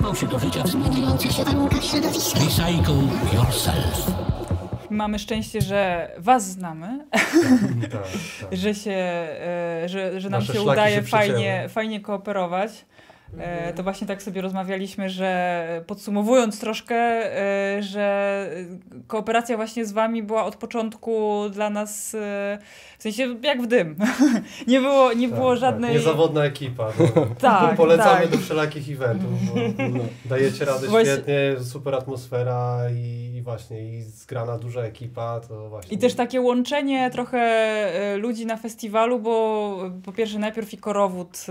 przygotował się do życia w zmieniających się warunkach środowiska. Recycle yourself. Mamy szczęście, że was znamy, że nam się udaje fajnie kooperować. To właśnie tak sobie rozmawialiśmy, że podsumowując troszkę, że kooperacja właśnie z wami była od początku dla nas w sensie jak w dym. nie było żadnej... Niezawodna ekipa. Tak, polecamy do wszelakich eventów. Dajecie radę świetnie, super atmosfera i właśnie i zgrana duża ekipa. To właśnie. I też takie łączenie trochę ludzi na festiwalu, bo po pierwsze najpierw i korowód,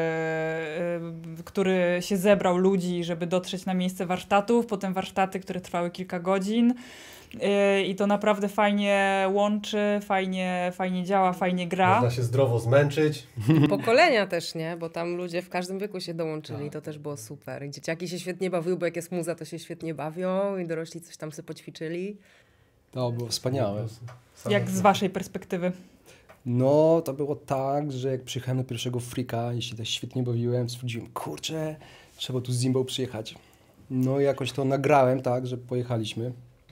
który się zebrał ludzi, żeby dotrzeć na miejsce warsztatów, potem warsztaty, które trwały kilka godzin. I to naprawdę fajnie łączy, fajnie działa, fajnie gra. Można się zdrowo zmęczyć. Pokolenia też, nie? Bo tam ludzie w każdym wieku się dołączyli, to też było super. I dzieciaki się świetnie bawiły, bo jak jest muza, to się świetnie bawią i dorośli coś tam sobie poćwiczyli. To było wspaniałe. Jak z waszej perspektywy? No, to było tak, że jak przyjechałem do pierwszego Freaka i się tak świetnie bawiłem, stwierdziłem, kurczę, trzeba tu z Zimbą przyjechać. No i jakoś to nagrałem tak, że pojechaliśmy.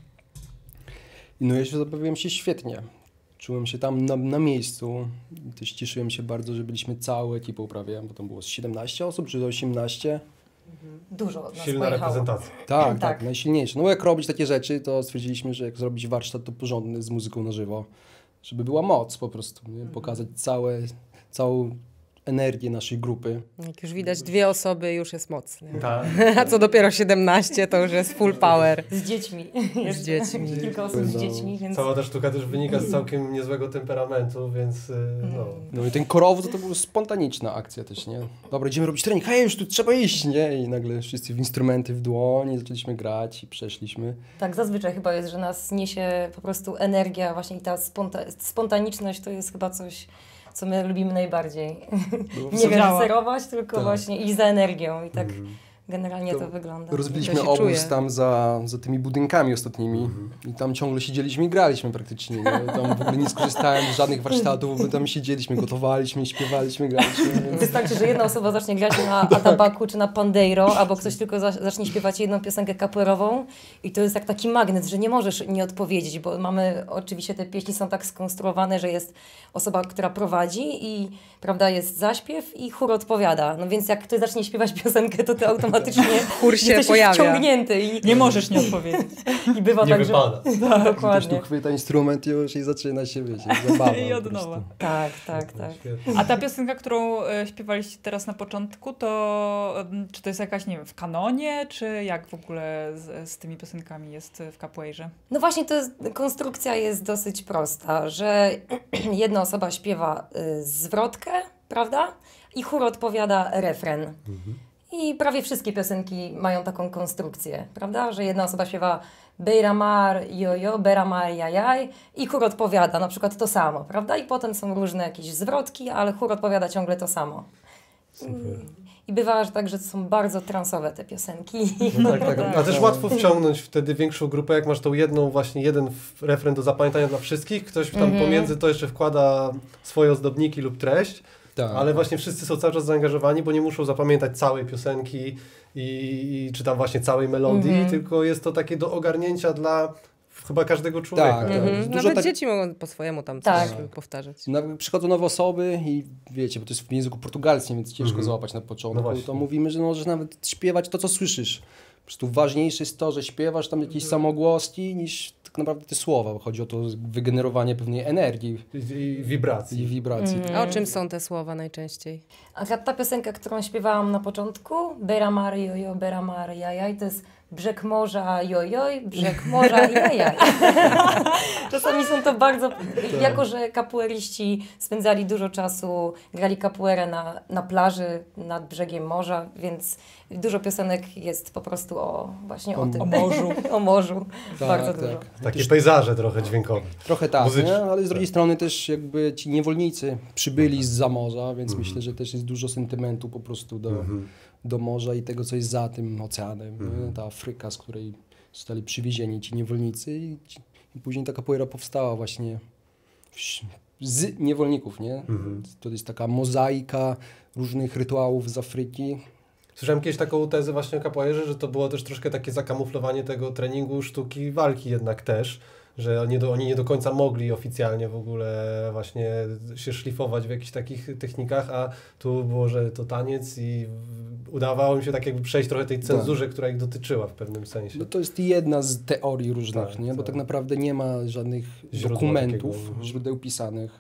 No ja się zabawiłem się świetnie. Czułem się tam na miejscu. Też cieszyłem się bardzo, że byliśmy całą ekipą prawie, bo tam było 17 osób czy 18. Dużo nas Silna pojechało. reprezentacja. Tak, najsilniejsze. No jak robić takie rzeczy, to stwierdziliśmy, że jak zrobić warsztat, to porządny z muzyką na żywo. Żeby była moc po prostu, nie? Pokazać całą energię naszej grupy. Jak już widać 2 osoby, już jest mocny. Tak. A co dopiero 17, to już jest full power. Z dziećmi. Z dziećmi. Kilka osób z dziećmi, więc... Cała ta sztuka też wynika z całkiem niezłego temperamentu, więc No i ten korowód to była spontaniczna akcja też, nie? Dobra, idziemy robić trening, hej, już tu trzeba iść, nie? I nagle wszyscy w instrumenty w dłoni, zaczęliśmy grać i przeszliśmy. Tak, zazwyczaj chyba jest, że nas niesie po prostu energia, właśnie i ta spontaniczność to jest chyba coś, co my lubimy najbardziej. Nie reżyserować, tylko właśnie iść za energią i tak generalnie to wygląda. Rozbiliśmy obóz tam za tymi budynkami ostatnimi i tam ciągle siedzieliśmy i graliśmy praktycznie. Nie? Tam w ogóle nie skorzystałem z żadnych warsztatów, bo tam siedzieliśmy, gotowaliśmy, śpiewaliśmy, graliśmy. Więc... Wystarczy, że jedna osoba zacznie grać na atabaku czy na pandeiro, albo ktoś tylko zacznie śpiewać jedną piosenkę capoeirową i to jest jak taki magnes, że nie możesz nie odpowiedzieć, bo mamy, oczywiście te pieśni są tak skonstruowane, że jest osoba, która prowadzi i prawda, jest zaśpiew i chór odpowiada. No więc jak ktoś zacznie śpiewać piosenkę, to ty automatycznie chór się jesteś pojawia. Wciągnięty i nie możesz nie odpowiedzieć. I bywa nie tak, wypada. że... Tak, dokładnie. Ktoś tu chwyta instrument już i zaczyna się, wiecie, zabawa. I od nowa. Tak. A ta piosenka, którą śpiewaliście teraz na początku, to czy to jest jakaś, nie wiem, w kanonie, czy jak w ogóle z tymi piosenkami jest w capoeirze? No właśnie, konstrukcja jest dosyć prosta, że jedna osoba śpiewa zwrotkę, prawda? I chór odpowiada refren. I prawie wszystkie piosenki mają taką konstrukcję, prawda? Że jedna osoba śpiewa Beiramar, jojo, Beramar, jajaj i chór odpowiada na przykład to samo, prawda? I potem są różne jakieś zwrotki, ale chór odpowiada ciągle to samo. I bywa tak, że to są bardzo transowe te piosenki. No tak. A też łatwo wciągnąć wtedy większą grupę, jak masz tą jeden refren do zapamiętania dla wszystkich, ktoś tam pomiędzy to jeszcze wkłada swoje ozdobniki lub treść. Tak. Ale właśnie wszyscy są cały czas zaangażowani, bo nie muszą zapamiętać całej piosenki czy tam właśnie całej melodii, tylko jest to takie do ogarnięcia dla chyba każdego człowieka. Tak. Nawet dzieci mogą po swojemu tam coś powtarzać. Przychodzą nowe osoby i wiecie, bo to jest w języku portugalskim, więc ciężko załapać na początku. No to mówimy, że możesz nawet śpiewać to, co słyszysz. Po prostu ważniejsze jest to, że śpiewasz tam jakieś samogłoski niż tak naprawdę te słowa. Chodzi o to wygenerowanie pewnej energii. I wibracji. A o czym są te słowa najczęściej? A ta piosenka, którą śpiewałam na początku, Beramar, jojo, Beramar, jajaj, to jest brzeg morza, jojoj, brzeg morza, jajaj. Czasami są to bardzo... Jako, że capoeiriści spędzali dużo czasu, grali capoeirę na plaży, nad brzegiem morza, więc dużo piosenek jest po prostu właśnie o tym. O morzu. O morzu. Bardzo dużo. Takie pejzaże trochę dźwiękowe. Trochę tak, nie? Ale z drugiej strony też jakby ci niewolnicy przybyli zza morza, więc myślę, że też jest dużo sentymentu po prostu do morza i tego, co jest za tym oceanem. Ta Afryka, z której zostali przywiezieni ci niewolnicy i później ta capoeira powstała właśnie z niewolników, nie? To jest taka mozaika różnych rytuałów z Afryki. Słyszałem kiedyś taką tezę właśnie o capoeirze, że to było też troszkę takie zakamuflowanie tego treningu sztuki walki jednak też, że oni nie do końca mogli oficjalnie w ogóle właśnie się szlifować w jakichś takich technikach, a tu było, że to taniec i udawało mi się tak jakby przejść trochę tej cenzurze, która ich dotyczyła w pewnym sensie. No to jest jedna z teorii różnych, nie? Bo tak naprawdę nie ma żadnych dokumentów, źródeł pisanych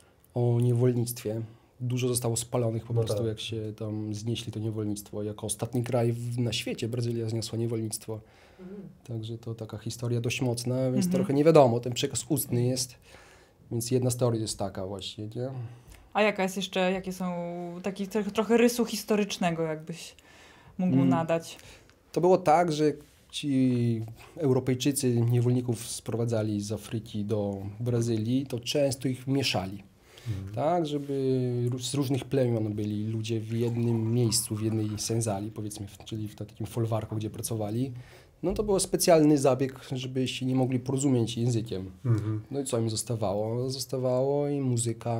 o niewolnictwie. Dużo zostało spalonych po prostu, jak się tam znieśli to niewolnictwo. Jako ostatni kraj na świecie Brazylia zniosła niewolnictwo. Także to taka historia dość mocna, więc trochę nie wiadomo. Ten przekaz ustny jest, więc jedna z teorii jest taka właśnie, nie? A jakie są taki trochę rysu historycznego, jakbyś mógł nadać? To było tak, że ci Europejczycy niewolników sprowadzali z Afryki do Brazylii, to często ich mieszali. Tak, żeby z różnych plemion byli ludzie w jednym miejscu, w jednej senzali, powiedzmy, czyli w takim folwarku, gdzie pracowali. No to był specjalny zabieg, żeby się nie mogli porozumieć językiem. No i co im zostawało? Zostawało im muzyka,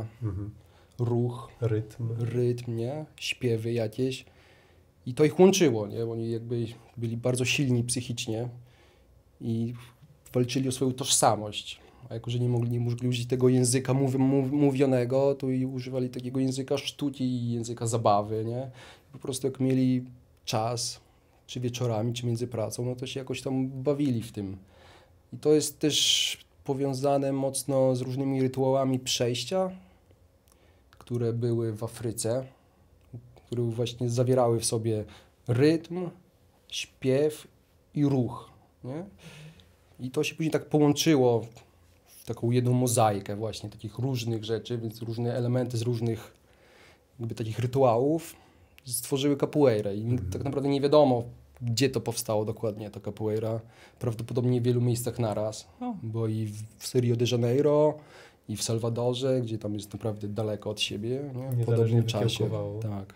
ruch, rytm, nie? Śpiewy jakieś. I to ich łączyło, nie? Oni jakby byli bardzo silni psychicznie i walczyli o swoją tożsamość. A jako, że nie mogli użyć tego języka mówionego, to i używali takiego języka sztuki i języka zabawy, nie? Po prostu jak mieli czas, czy wieczorami, czy między pracą, no to się jakoś tam bawili w tym. I to jest też powiązane mocno z różnymi rytuałami przejścia, które były w Afryce, które właśnie zawierały w sobie rytm, śpiew i ruch, nie? I to się później tak połączyło w taką jedną mozaikę właśnie takich różnych rzeczy, więc różne elementy z różnych jakby takich rytuałów stworzyły capoeirę i tak naprawdę nie wiadomo, gdzie to powstało dokładnie, ta capoeira. Prawdopodobnie w wielu miejscach naraz, bo i w Rio de Janeiro, i w Salwadorze, gdzie tam jest naprawdę daleko od siebie, nie? W podobnym czasie. Tak.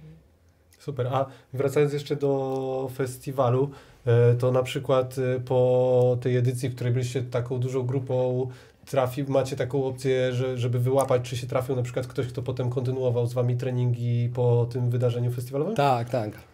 Super. A wracając jeszcze do festiwalu, to na przykład po tej edycji, w której byliście taką dużą grupą, macie taką opcję, żeby wyłapać, czy się trafił na przykład ktoś, kto potem kontynuował z wami treningi po tym wydarzeniu festiwalowym? Tak.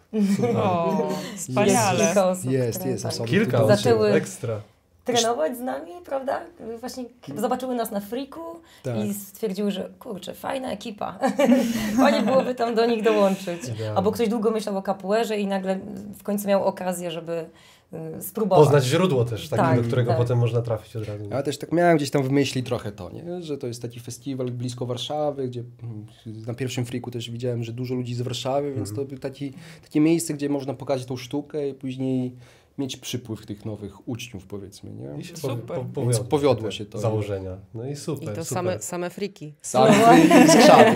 O, wspaniale. Jest osoby. Kilka osób, ekstra. Trenować z nami, prawda? Właśnie zobaczyły nas na Freaku i stwierdziły, że kurczę, fajna ekipa. Fajnie byłoby tam do nich dołączyć. Albo ktoś długo myślał o capoeirze i nagle w końcu miał okazję, żeby spróbować. Poznać źródło też, takie, do którego potem można trafić od razu. Ja też tak miałem gdzieś tam w myśli trochę to, nie? Że to jest taki festiwal blisko Warszawy, gdzie na pierwszym Freaku też widziałem, że dużo ludzi z Warszawy, więc to było takie miejsce, gdzie można pokazać tą sztukę i później mieć przypływ tych nowych uczniów, powiedzmy, nie? I się powiodło się to. Założenia. No i super. I to super. same friki. Same friki z krzatu.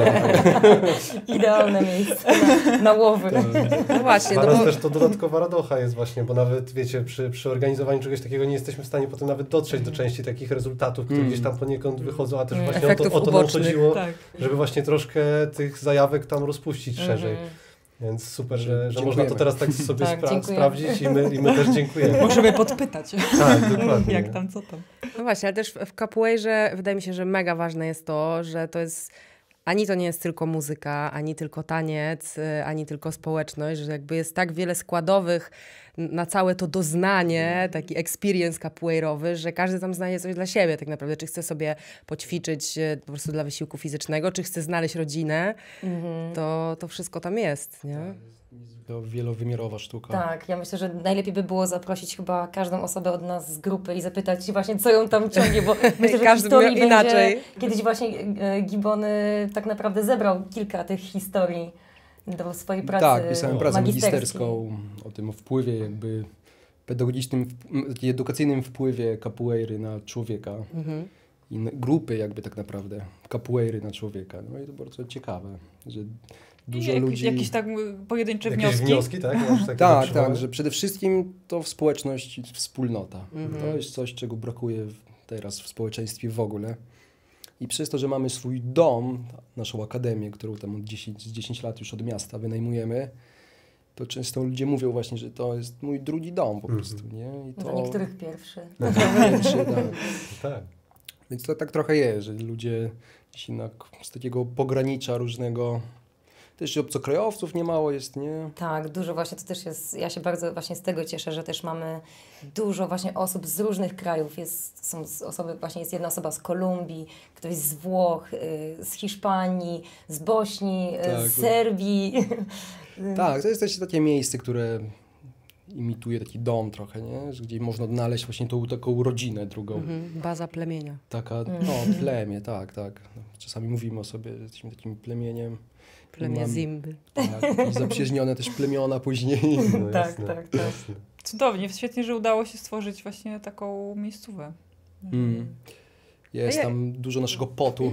Idealne miejsce na łowy. No właśnie. Dla nas też to dodatkowa radocha jest właśnie, bo nawet, wiecie, przy organizowaniu czegoś takiego nie jesteśmy w stanie potem nawet dotrzeć do części takich rezultatów, które gdzieś tam poniekąd wychodzą, a też właśnie o to nam chodziło, żeby właśnie troszkę tych zajawek tam rozpuścić szerzej. Więc super, że można to teraz tak sobie sprawdzić i my też dziękujemy. Możemy podpytać. Tak, dokładnie. Jak tam, co tam. No właśnie, ale też w capoeirze wydaje mi się, że mega ważne jest to, że to jest ani to nie jest tylko muzyka, ani tylko taniec, ani tylko społeczność, że jakby jest tak wiele składowych na całe to doznanie, taki experience capoeirowy, że każdy tam znajdzie coś dla siebie tak naprawdę. Czy chce sobie poćwiczyć po prostu dla wysiłku fizycznego, czy chce znaleźć rodzinę, to wszystko tam jest, nie? To wielowymiarowa sztuka. Tak, ja myślę, że najlepiej by było zaprosić chyba każdą osobę od nas z grupy i zapytać właśnie, co ją tam ciągnie, bo myślę, że każdy miał inaczej. Kiedyś właśnie Gibbon tak naprawdę zebrał kilka tych historii do swojej pracy Tak, pisałem pracę magisterską o tym wpływie jakby pedagogicznym, edukacyjnym wpływie capoeiry na człowieka i grupy jakby tak naprawdę capoeiry na człowieka. No i to bardzo ciekawe, że dużo ludzi... Jakieś tak pojedyncze wnioski? Wnioski, tak? Tak, że przede wszystkim to społeczność, wspólnota. To jest coś, czego brakuje teraz w społeczeństwie w ogóle. I przez to, że mamy swój dom, naszą akademię, którą tam od 10 lat już od miasta wynajmujemy, to często ludzie mówią właśnie, że to jest mój drugi dom po prostu, nie? I to niektórych pierwszy. Tak. Więc to tak trochę jest, że ludzie gdzieś z takiego pogranicza różnego Też obcokrajowców niemało jest, nie? Tak, dużo właśnie, to też jest, ja się bardzo właśnie z tego cieszę, że też mamy dużo właśnie osób z różnych krajów. Są osoby, właśnie jest jedna osoba z Kolumbii, ktoś z Włoch, z Hiszpanii, z Bośni, z Serbii. Tak, to jest też takie miejsce, które imituje taki dom trochę, nie? Gdzie można odnaleźć właśnie tą taką rodzinę drugą. Baza plemienia. Taka, plemię, tak. Czasami mówimy o sobie, że jesteśmy takim plemieniem. Plemię Zimby. Tak, zaprzyjaźnione też plemiona później. No, tak. Cudownie, świetnie, że udało się stworzyć właśnie taką miejscówę. Jest tam dużo naszego potu.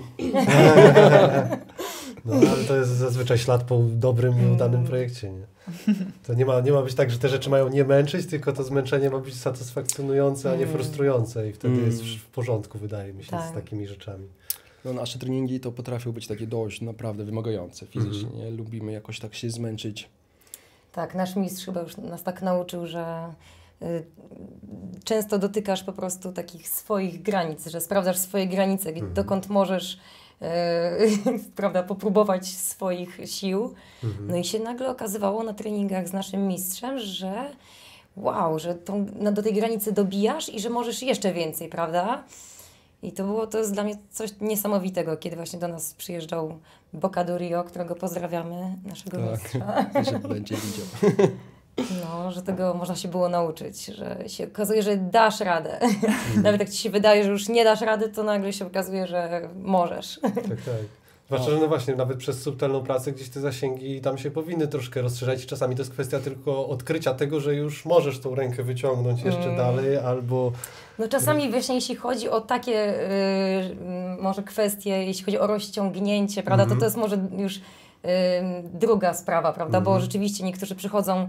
No ale to jest zazwyczaj ślad po dobrym i udanym projekcie, nie? To nie ma być tak, że te rzeczy mają nie męczyć, tylko to zmęczenie ma być satysfakcjonujące, a nie frustrujące i wtedy jest w porządku, wydaje mi się, z takimi rzeczami. No, nasze treningi to potrafią być takie dość naprawdę wymagające fizycznie. Nie? Lubimy jakoś tak się zmęczyć. Tak, nasz mistrz chyba już nas tak nauczył, że często dotykasz po prostu takich swoich granic, że sprawdzasz swoje granice, dokąd możesz prawda, popróbować swoich sił. No i się nagle okazywało na treningach z naszym mistrzem, że wow, że do tej granicy dobijasz i że możesz jeszcze więcej, prawda? I to jest dla mnie coś niesamowitego, kiedy właśnie do nas przyjeżdżał Boca do Rio, którego pozdrawiamy, naszego mistrza. Że będzie widział. No, że tego można się było nauczyć, że się okazuje, że dasz radę. Nawet jak ci się wydaje, że już nie dasz rady, to nagle się okazuje, że możesz. Tak. Zwłaszcza, że no właśnie, nawet przez subtelną pracę gdzieś te zasięgi tam się powinny troszkę rozszerzać. Czasami to jest kwestia tylko odkrycia tego, że już możesz tą rękę wyciągnąć jeszcze dalej, albo... No czasami właśnie jeśli chodzi o takie może kwestie, jeśli chodzi o rozciągnięcie, prawda, to jest może już druga sprawa, prawda, bo rzeczywiście niektórzy przychodzą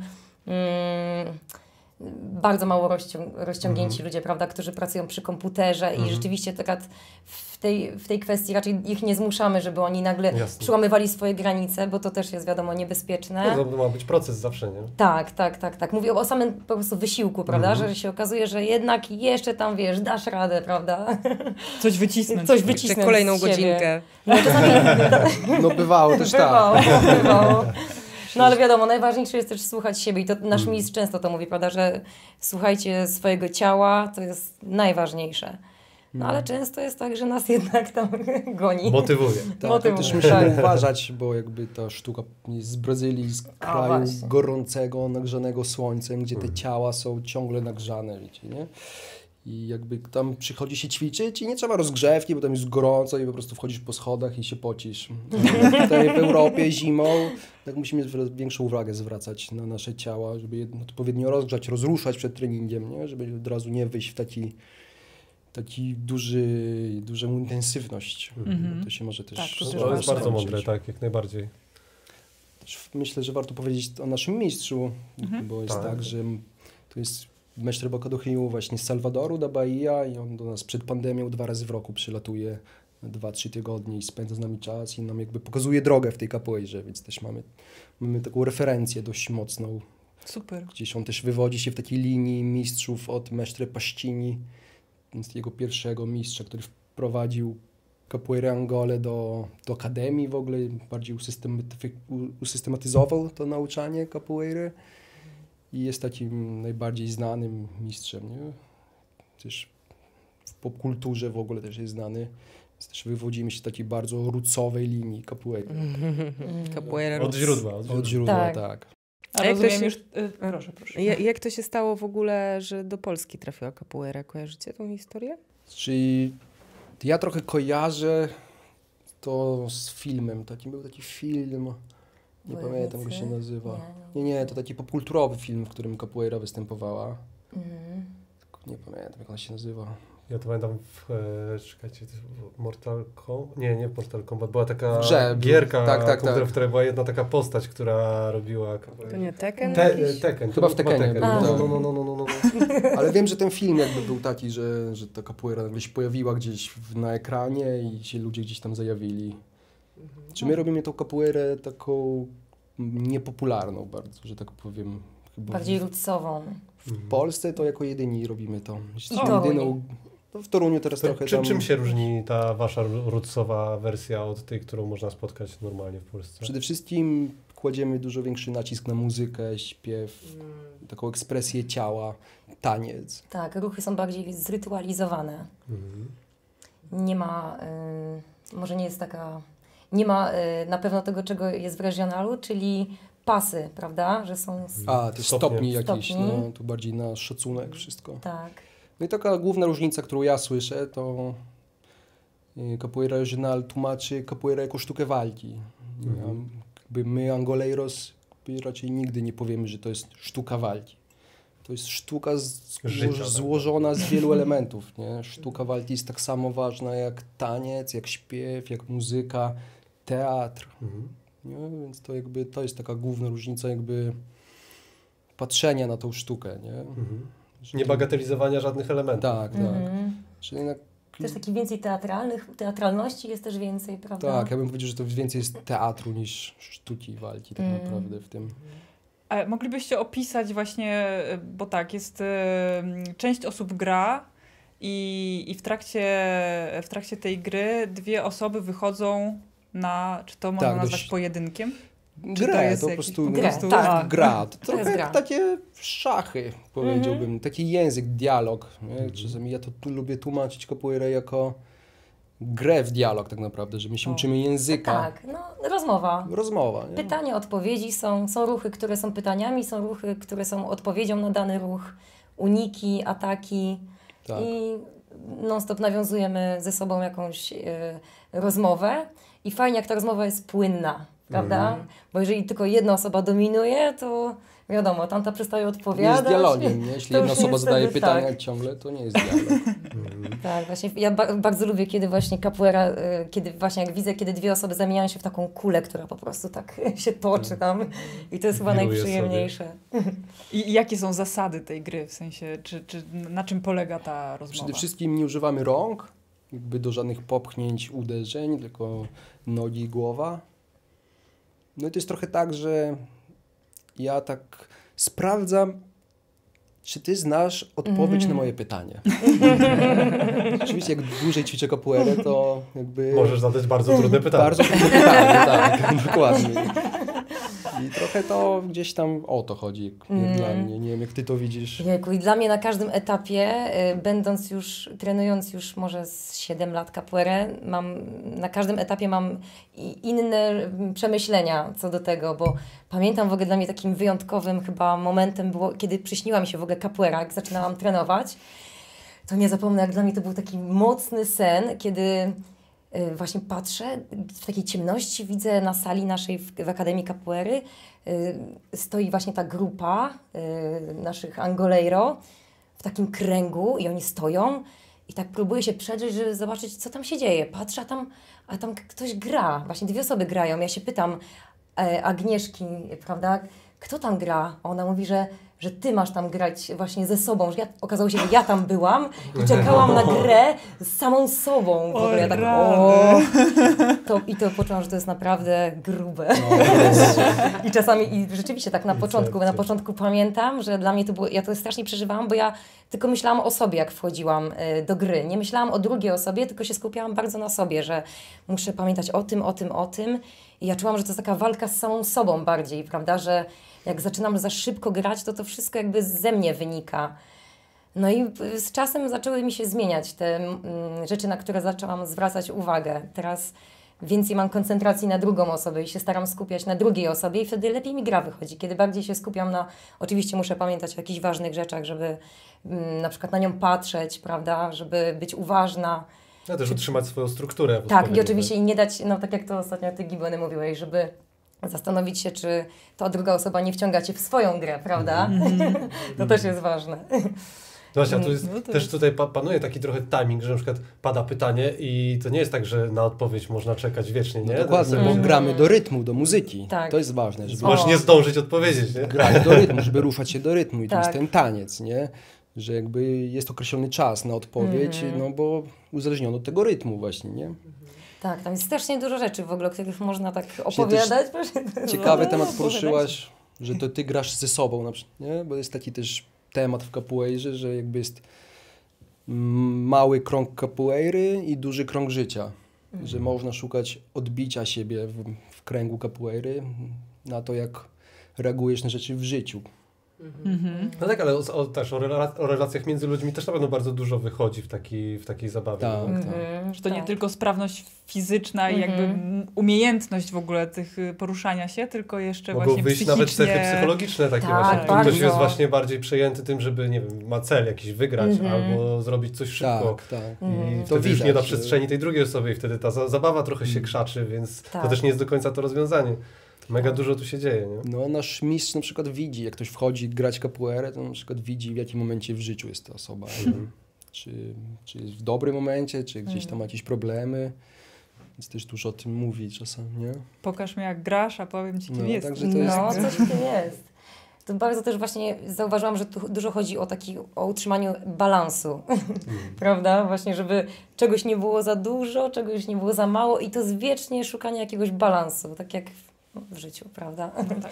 bardzo mało rozciągnięci ludzie, prawda, którzy pracują przy komputerze i rzeczywiście tak w tej kwestii raczej ich nie zmuszamy, żeby oni nagle przełamywali swoje granice, bo to też jest wiadomo niebezpieczne. No, to ma być proces zawsze, nie? Tak. Mówię o samym po prostu wysiłku, prawda, że się okazuje, że jednak jeszcze tam, wiesz, dasz radę, prawda? Coś wycisnąć. Kolejną godzinkę. No, czasami, no bywało też bywało. No ale wiadomo, najważniejsze jest też słuchać siebie i to nasz mistrz często to mówi, prawda, że słuchajcie swojego ciała, to jest najważniejsze. No ale często jest tak, że nas jednak tam goni. Motywuje. Tak, też musimy uważać, bo jakby ta sztuka jest z Brazylii, z kraju gorącego, nagrzanego słońcem, gdzie te ciała są ciągle nagrzane, wiecie, nie? I jakby tam przychodzi się ćwiczyć i nie trzeba rozgrzewki, bo tam jest gorąco i po prostu wchodzisz po schodach i się pocisz. Tutaj w Europie zimą tak musimy większą uwagę zwracać na nasze ciała, żeby je odpowiednio rozgrzać, rozruszać przed treningiem, nie? Żeby od razu nie wyjść w taki dużą intensywność. To się może też... To jest bardzo mądre, tak, jak najbardziej. Też myślę, że warto powiedzieć o naszym mistrzu, bo jest tak, że to jest mestre Boca do Rio właśnie z Salwadoru, da Bahia i on do nas przed pandemią 2 razy w roku przylatuje na 2-3 tygodnie i spędza z nami czas i nam jakby pokazuje drogę w tej capoeirze, więc też mamy taką referencję dość mocną. Super. Gdzieś on też wywodzi się w takiej linii mistrzów od mestre Pastini, więc jego pierwszego mistrza, który wprowadził capoeirę Angolę do akademii w ogóle, bardziej usystematyzował to nauczanie capoeiry. I jest takim najbardziej znanym mistrzem, nie? Też w popkulturze w ogóle też jest znany. Więc też wywodzimy się z takiej bardzo rootowej linii capoeiry. Od źródła. Od źródła, tak. A rozumiem już... Proszę. Jak to się stało w ogóle, że do Polski trafiła capoeira? Kojarzycie tą historię? Czyli ja trochę kojarzę to z filmem. Był taki film... Nie pamiętam, jak się nazywa. Nie, to taki popkulturowy film, w którym capoeira występowała. Nie pamiętam, jak ona się nazywa. Ja to pamiętam czekajcie, Mortal Kombat? Nie Mortal Kombat. Była taka gierka, w której była jedna taka postać, która robiła capoeirę. To nie Tekken? Tekken. Chyba w Tekkenie. No. Ale wiem, że ten film jakby był taki, że ta capoeira nagle się pojawiła gdzieś na ekranie i się ludzie gdzieś tam zajawili. Czy my robimy tą capoeirę taką niepopularną bardzo, że tak powiem. Chyba bardziej rootsową. W Polsce to jako jedyni robimy to. I to w Toruniu teraz trochę tam... Czym się różni ta wasza rootsowa wersja od tej, którą można spotkać normalnie w Polsce? Przede wszystkim kładziemy dużo większy nacisk na muzykę, śpiew, taką ekspresję ciała, taniec. Tak, ruchy są bardziej zrytualizowane. Nie ma, może nie jest taka, nie ma na pewno tego, czego jest w regionalu, czyli pasy, prawda, że są... Te stopni jakieś, no, to bardziej na szacunek wszystko. Tak. No i taka główna różnica, którą ja słyszę, to capoeira regional tłumaczy capoeira jako sztukę walki. Jakby my Angoleiros raczej nigdy nie powiemy, że to jest sztuka walki. To jest sztuka złożona z wielu elementów. Nie? Sztuka walki jest tak samo ważna jak taniec, jak śpiew, jak muzyka, teatr. Nie? Więc to jest taka główna różnica jakby patrzenia na tą sztukę. Nie? Nie bagatelizowania żadnych elementów. Tak. Czyli jednak... Też taki więcej teatralności jest też więcej, prawda? Tak, ja bym powiedział, że to więcej jest teatru niż sztuki walki tak naprawdę w tym. A moglibyście opisać właśnie, bo tak, jest część osób gra i w trakcie tej gry 2 osoby wychodzą na, czy to można nazwać pojedynkiem? Grę, to po prostu gra. To trochę jak takie szachy, powiedziałbym. Taki język, dialog. Czasami ja to lubię tłumaczyć capoeirę jako grę w dialog tak naprawdę, że my się uczymy języka. Tak, no rozmowa. Nie? Pytania, odpowiedzi, są ruchy, które są pytaniami, są ruchy, które są odpowiedzią na dany ruch, uniki, ataki i non-stop nawiązujemy ze sobą jakąś rozmowę i fajnie jak ta rozmowa jest płynna, prawda? Bo jeżeli tylko jedna osoba dominuje, to wiadomo, tamta przestaje odpowiadać. Nie jest dialogiem, nie? Jeśli jedna osoba zadaje pytania ciągle, to nie jest dialog. Tak, właśnie ja bardzo lubię, kiedy właśnie capoeira, kiedy właśnie jak widzę, kiedy 2 osoby zamieniają się w taką kulę, która po prostu tak się toczy tam i to jest chyba najprzyjemniejsze. I jakie są zasady tej gry, w sensie, czy na czym polega ta rozmowa? Przede wszystkim nie używamy rąk, jakby do żadnych popchnięć, uderzeń, tylko nogi i głowa. No i to jest trochę tak, że ja tak sprawdzam, czy ty znasz odpowiedź na moje pytanie. Oczywiście jak dłużej ćwiczę capoeirę, to jakby... Możesz zadać bardzo trudne pytanie. Bardzo trudne pytanie, tak, dokładnie. I trochę to gdzieś tam o to chodzi dla mnie. Nie wiem, jak ty to widzisz. Jejku, i dla mnie na każdym etapie, trenując już może z 7 lat capoeirę, na każdym etapie mam inne przemyślenia co do tego, bo pamiętam w ogóle dla mnie takim wyjątkowym chyba momentem było, kiedy przyśniła mi się w ogóle capoeira, jak zaczynałam trenować. To nie zapomnę, jak dla mnie to był taki mocny sen, kiedy właśnie patrzę, w takiej ciemności widzę na sali naszej w Akademii Capoeiry stoi właśnie ta grupa naszych Angoleiro w takim kręgu i oni stoją i tak próbuję się przedrzeć, żeby zobaczyć, co tam się dzieje. Patrzę, a tam ktoś gra, właśnie 2 osoby grają. Ja się pytam Agnieszki, prawda, kto tam gra? Ona mówi, że ty masz tam grać właśnie ze sobą, że okazało się, że ja tam byłam i czekałam na grę z samą sobą. W ogóle ja tak, to poczułam, że to jest naprawdę grube. I czasami, i rzeczywiście tak na początku pamiętam, że dla mnie to było, ja to strasznie przeżywałam, bo ja tylko myślałam o sobie, jak wchodziłam do gry. Nie myślałam o drugiej osobie, tylko się skupiałam bardzo na sobie, że muszę pamiętać o tym. I ja czułam, że to jest taka walka z samą sobą bardziej, prawda, że jak zaczynam za szybko grać, to wszystko jakby ze mnie wynika. No i z czasem zaczęły mi się zmieniać te rzeczy, na które zaczęłam zwracać uwagę. Teraz więcej mam koncentracji na drugą osobę i się staram skupiać na drugiej osobie i wtedy lepiej mi gra wychodzi. Kiedy bardziej się skupiam oczywiście muszę pamiętać o jakichś ważnych rzeczach, żeby na przykład na nią patrzeć, prawda, żeby być uważna. Ja też utrzymać swoją strukturę. Tak, i oczywiście i nie dać, tak jak to ostatnio ty, Gibony, mówiłeś, żeby zastanowić się, czy ta druga osoba nie wciąga cię w swoją grę, prawda? To też jest ważne. Właśnie, też tutaj panuje taki trochę timing, że na przykład pada pytanie i to nie jest tak, że na odpowiedź można czekać wiecznie, nie? Dokładnie, bo gramy do rytmu, do muzyki. Tak. To jest ważne. Żeby możesz nie zdążyć odpowiedzieć, nie? Gramy do rytmu, żeby ruszać się do rytmu i to jest ten taniec, nie? Że jakby jest określony czas na odpowiedź, bo uzależniono od tego rytmu właśnie, nie? Tak, tam jest strasznie dużo rzeczy w ogóle, o których można tak opowiadać. Ciekawy temat poruszyłaś, że to ty grasz ze sobą, na przykład, nie? Bo jest taki też temat w capoeirze, że jakby jest mały krąg capoeiry i duży krąg życia. Że można szukać odbicia siebie w kręgu capoeiry na to, jak reagujesz na rzeczy w życiu. No tak, ale też o relacjach między ludźmi też na pewno bardzo dużo wychodzi w takiej zabawie. Tak, Że to nie tylko sprawność fizyczna i jakby umiejętność w ogóle tych poruszania się, tylko jeszcze mogą właśnie wyjść psychicznie. nawet cechy psychologiczne takie właśnie. bardzo. Ktoś jest właśnie bardziej przejęty tym, żeby, nie wiem, ma cel jakiś wygrać albo zrobić coś szybko. Tak. I to już nie da przestrzeni tej drugiej osobie i wtedy ta zabawa trochę się krzaczy, więc to też nie jest do końca to rozwiązanie. Mega dużo tu się dzieje, nie? No, nasz mistrz na przykład widzi, jak ktoś wchodzi grać capoeirę, to na przykład widzi, w jakim momencie w życiu jest ta osoba. Czy jest w dobrym momencie, czy gdzieś tam ma jakieś problemy. Więc też dużo o tym mówi czasem, nie? Pokaż mi jak grasz, a powiem ci kim jest. Także to jest... No, coś w tym jest. To bardzo też właśnie zauważyłam, że tu dużo chodzi o utrzymaniu balansu, prawda? Właśnie, żeby czegoś nie było za dużo, czegoś nie było za mało i to jest wiecznie szukanie jakiegoś balansu, tak jak w życiu, prawda?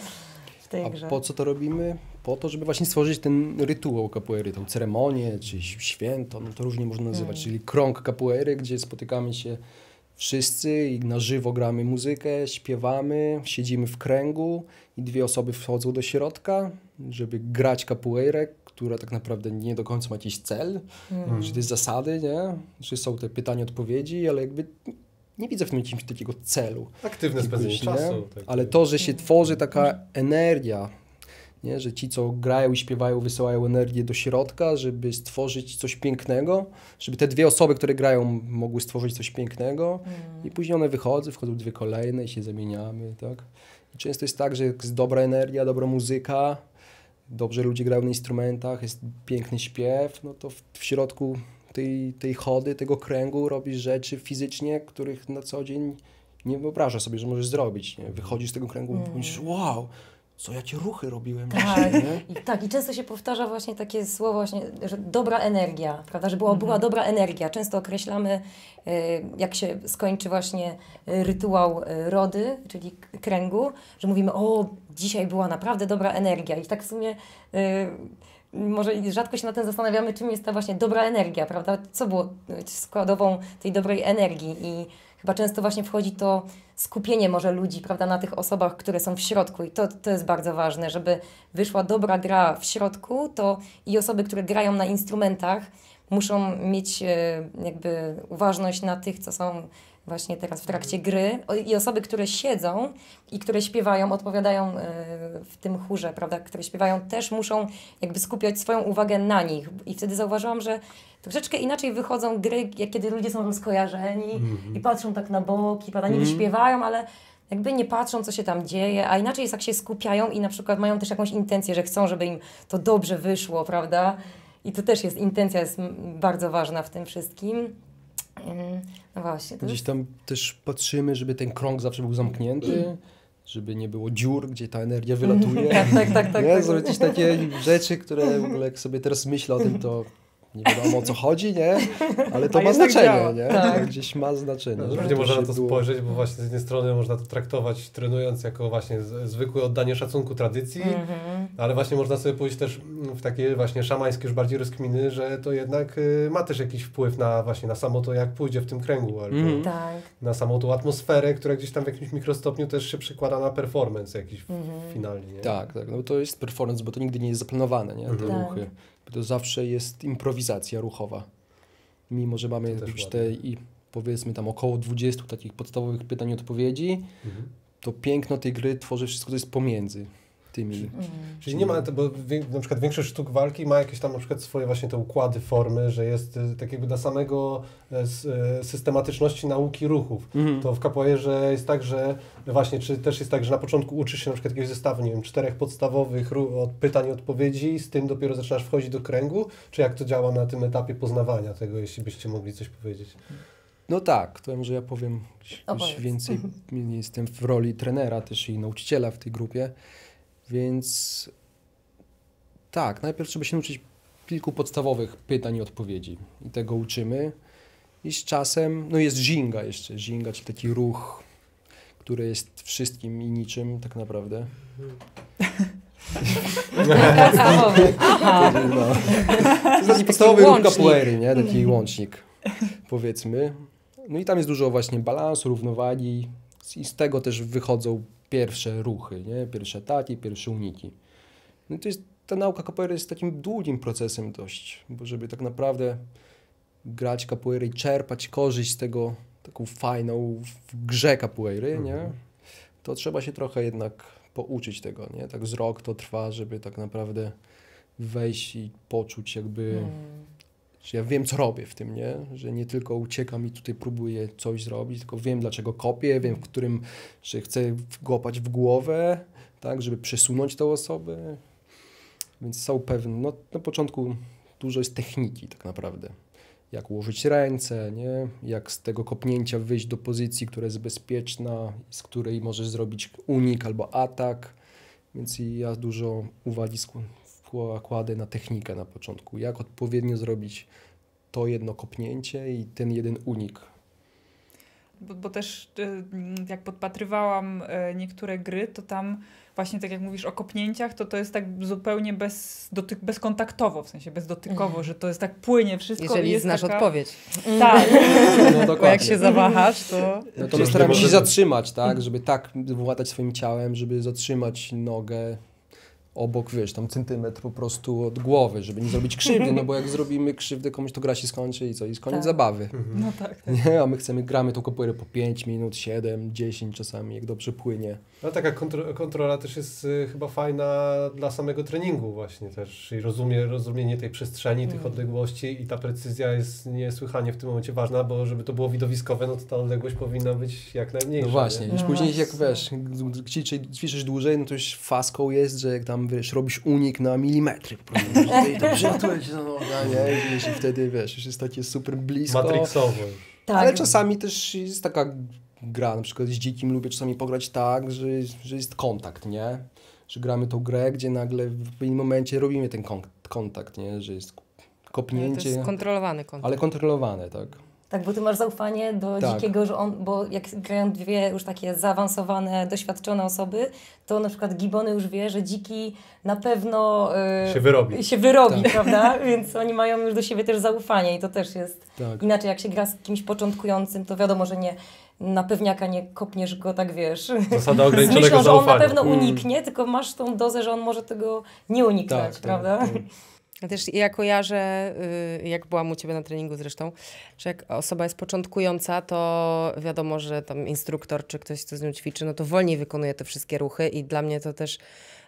W tej grze. A po co to robimy? Po to, żeby właśnie stworzyć ten rytuał capoeiry, tą ceremonię, czy święto, no to różnie można nazywać, czyli krąg capoeiry, gdzie spotykamy się wszyscy i na żywo gramy muzykę, śpiewamy, siedzimy w kręgu i dwie osoby wchodzą do środka, żeby grać capoeirę, która tak naprawdę nie do końca ma jakiś cel, że to jest zasady, nie? Że są te pytania, odpowiedzi, ale jakby nie widzę w tym jakimś takiego celu. Aktywne spędzenie czasu. Tak. Ale to, że się tworzy taka energia, nie? Że ci, co grają i śpiewają, wysyłają energię do środka, żeby stworzyć coś pięknego, żeby te dwie osoby, które grają, mogły stworzyć coś pięknego i później one wchodzą dwie kolejne i się zamieniamy, tak? I często jest tak, że jest dobra energia, dobra muzyka, dobrze ludzie grają na instrumentach, jest piękny śpiew, no to w środku tej chody, tego kręgu robisz rzeczy fizycznie, których na co dzień nie wyobrażasz sobie, że możesz zrobić. Nie? Wychodzisz z tego kręgu i myślisz, wow, co jakie ruchy robiłem dzisiaj, nie? I często się powtarza właśnie takie słowo, właśnie, że dobra energia, prawda, że była dobra energia. Często określamy, jak się skończy właśnie rytuał rody, czyli kręgu, że mówimy, o, dzisiaj była naprawdę dobra energia. I tak w sumie może rzadko się na tym zastanawiamy, czym jest ta właśnie dobra energia, prawda? Co było składową tej dobrej energii i chyba często właśnie wchodzi to skupienie może ludzi, prawda, na tych osobach, które są w środku i to jest bardzo ważne, żeby wyszła dobra gra w środku, to i osoby, które grają na instrumentach muszą mieć jakby uważność na tych, co są właśnie teraz w trakcie gry i osoby, które siedzą i które śpiewają, odpowiadają w tym chórze, prawda, które śpiewają, też muszą jakby skupiać swoją uwagę na nich i wtedy zauważyłam, że troszeczkę inaczej wychodzą gry, jak kiedy ludzie są rozkojarzeni i patrzą tak na boki, prawda, niby śpiewają, ale jakby nie patrzą, co się tam dzieje, a inaczej jest, jak się skupiają i na przykład mają też jakąś intencję, że chcą, żeby im to dobrze wyszło, prawda, i to też jest, intencja jest bardzo ważna w tym wszystkim. No właśnie. Gdzieś tam też patrzymy, żeby ten krąg zawsze był zamknięty, żeby nie było dziur, gdzie ta energia wylatuje. Tak. Nie? Są jakieś takie rzeczy, które w ogóle jak sobie teraz myślę o tym, to nie wiadomo o co chodzi, nie? Ale to ma znaczenie, nie? Tak. To gdzieś ma znaczenie. Różnie można na to spojrzeć, bo właśnie z jednej strony można to traktować trenując jako właśnie zwykłe oddanie szacunku tradycji, ale właśnie można sobie pójść też w takie właśnie szamańskie już bardziej rozkminy, że to jednak ma też jakiś wpływ na właśnie na samo to, jak pójdzie w tym kręgu, albo na samą tą atmosferę, która gdzieś tam w jakimś mikrostopniu też się przekłada na performance jakiś finalnie. Nie? Tak, no to jest performance, bo to nigdy nie jest zaplanowane, nie? Te ruchy. To zawsze jest improwizacja ruchowa. Mimo, że mamy już te i powiedzmy tam około 20 takich podstawowych pytań i odpowiedzi, to piękno tej gry tworzy wszystko, co jest pomiędzy tymi. Czyli nie ma, bo na przykład większość sztuk walki ma jakieś tam na przykład swoje właśnie te układy, formy, że jest tak jakby dla samego systematyczności nauki ruchów. To w capoeirze jest tak, że właśnie, czy też jest tak, że na początku uczysz się na przykład jakiegoś zestawu, nie wiem, 4 podstawowych pytań i odpowiedzi, z tym dopiero zaczynasz wchodzić do kręgu, czy jak to działa na tym etapie poznawania tego, jeśli byście mogli coś powiedzieć? No tak, to może ja powiem już więcej, jestem w roli trenera też i nauczyciela w tej grupie. Więc tak, najpierw trzeba się nauczyć kilku podstawowych pytań i odpowiedzi. I tego uczymy. I z czasem, no jest Ginga jeszcze. Ginga, czyli taki ruch, który jest wszystkim i niczym tak naprawdę. Podstawowy. Aha. No. To jest taki podstawowy ruch capoeiry, nie? Taki łącznik, powiedzmy. No i tam jest dużo właśnie balansu, równowagi i z tego też wychodzą pierwsze ruchy, nie? Pierwsze ataki, pierwsze uniki. No i to jest, ta nauka capoeiry jest takim długim procesem dość, bo żeby tak naprawdę grać capoeirę i czerpać korzyść z tego, taką fajną w grze capoeiry, nie? To trzeba się trochę jednak pouczyć tego, nie? Tak z rok to trwa, żeby tak naprawdę wejść i poczuć jakby, że ja wiem, co robię w tym, nie? Że nie tylko uciekam i tutaj próbuję coś zrobić, tylko wiem, dlaczego kopię, wiem, w którym, że chcę łapać w głowę, tak? Żeby przesunąć tę osobę. Więc są pewne, no na początku dużo jest techniki tak naprawdę. Jak ułożyć ręce, nie? Jak z tego kopnięcia wyjść do pozycji, która jest bezpieczna, z której możesz zrobić unik albo atak. Więc ja dużo uwagi kładę na technikę na początku. Jak odpowiednio zrobić to jedno kopnięcie i ten jeden unik. Bo też jak podpatrywałam niektóre gry, to tam właśnie tak jak mówisz o kopnięciach, to jest tak zupełnie bezkontaktowo, w sensie bezdotykowo, że to jest tak płynie wszystko. Jeżeli jest znasz taka... odpowiedź. Tak. No dokładnie. Bo jak się zawahasz, to... No to my staramy się zatrzymać, tak? Żeby tak władać swoim ciałem, żeby zatrzymać nogę obok, wiesz, tam centymetr po prostu od głowy, żeby nie zrobić krzywdy, no bo jak zrobimy krzywdę komuś, to gra się skończy i co? I koniec zabawy. No tak. Nie, a my gramy tą capoeirę po 5 minut, 7, 10 czasami, jak dobrze płynie. No taka kontrola też jest chyba fajna dla samego treningu właśnie też i rozumienie tej przestrzeni, tych odległości i ta precyzja jest niesłychanie w tym momencie ważna, bo żeby to było widowiskowe, no to ta odległość powinna być jak najmniejsza. No właśnie, nie? już później jak wiesz, ćwiczysz dłużej, no to już faską jest, że jak tam wiesz, robisz unik na milimetry po prostu, i to przylatuje się na nogę, nie? I wtedy wiesz, już jest takie super blisko. Matrixowo. Tak. Ale czasami też jest taka gra, na przykład z Dzikim lubię czasami pograć tak, że jest kontakt, nie? Że gramy tą grę, gdzie nagle w pewnym momencie robimy ten kontakt, nie? Że jest kopnięcie. To jest kontrolowany kontakt. Ale kontrolowane, tak. Tak, bo ty masz zaufanie do Dzikiego, że on, bo jak grają dwie już takie zaawansowane, doświadczone osoby, to na przykład Gibbony już wie, że Dziki na pewno się wyrobi, tak. Prawda? Więc oni mają już do siebie też zaufanie i to też jest inaczej. Jak się gra z kimś początkującym, to wiadomo, że nie na pewniaka nie kopniesz go, tak wiesz, zasada ograniczonego myślą, że on zaufania. na pewno uniknie, tylko masz tą dozę, że on może tego nie uniknąć, prawda? Tak. Ja też ja kojarzę, jak byłam u Ciebie na treningu zresztą, że jak osoba jest początkująca, to wiadomo, że tam instruktor czy ktoś, kto z nią ćwiczy, no to wolniej wykonuje te wszystkie ruchy i dla mnie to też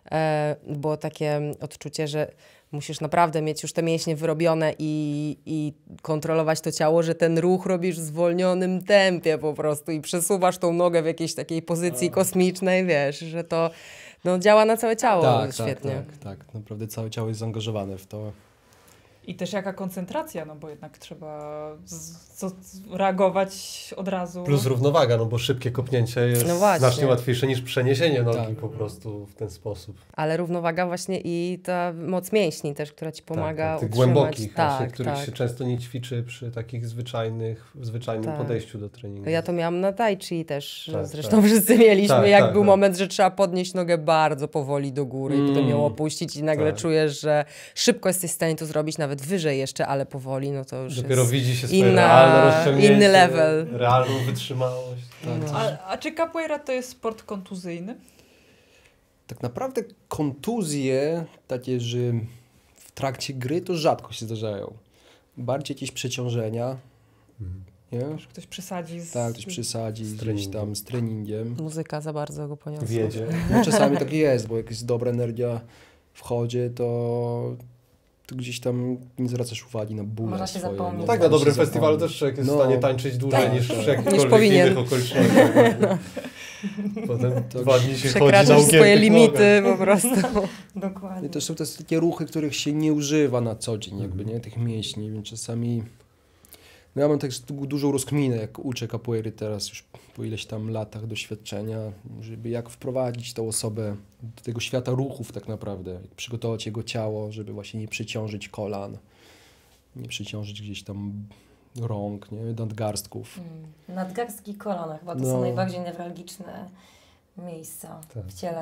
było takie odczucie, że musisz naprawdę mieć już te mięśnie wyrobione i kontrolować to ciało, że ten ruch robisz w zwolnionym tempie po prostu i przesuwasz tą nogę w jakiejś takiej pozycji kosmicznej, wiesz, że to działa na całe ciało świetnie. Tak. Naprawdę całe ciało jest zaangażowane w to. I też jaka koncentracja, no bo jednak trzeba reagować od razu. Plus równowaga, no bo szybkie kopnięcie jest znacznie łatwiejsze niż przeniesienie nogi po prostu w ten sposób. Ale równowaga właśnie i ta moc mięśni też, która Ci pomaga tych utrzymać. Głębokich, właśnie, których się często nie ćwiczy przy takich zwyczajnym podejściu do treningu. Ja to miałam na tai chi też, zresztą wszyscy mieliśmy, jak był moment, że trzeba podnieść nogę bardzo powoli do góry i potem ją opuścić i nagle czujesz, że szybko jesteś w stanie to zrobić, nawet wyżej jeszcze, ale powoli, no to już dopiero jest widzi się swoje realne rozciągnięcie, inny level. Realną wytrzymałość. A czy capoeira to jest sport kontuzyjny? Tak naprawdę kontuzje takie, że w trakcie gry to rzadko się zdarzają. Bardziej jakieś przeciążenia. Nie? Że ktoś przesadzi ktoś przesadzi gdzieś tam z treningiem. Muzyka za bardzo go poniosła. Wiedzie. No, czasami tak jest, bo jak jest dobra energia wchodzi, to gdzieś tam nie zwracasz uwagi na bóle można się swoje. zapomnieć. Tak, na dobrym festiwalu też człowiek jest w stanie tańczyć dłużej niż w jakichkolwiek innych okolicznościach. Potem 2 dni się chodzi na ugiętych swoje limity po prostu. Dokładnie. I to są takie ruchy, których się nie używa na co dzień, jakby, nie? Tych mięśni, więc czasami... No ja mam tak dużą rozkminę, jak uczę capoeiry teraz już po ileś tam latach doświadczenia, żeby jak wprowadzić tą osobę do tego świata ruchów tak naprawdę, jak przygotować jego ciało, żeby właśnie nie przyciążyć kolan, nie przyciążyć gdzieś tam rąk, nie? Nadgarstków. Nadgarstki i kolana chyba to są najbardziej newralgiczne miejsca w ciele.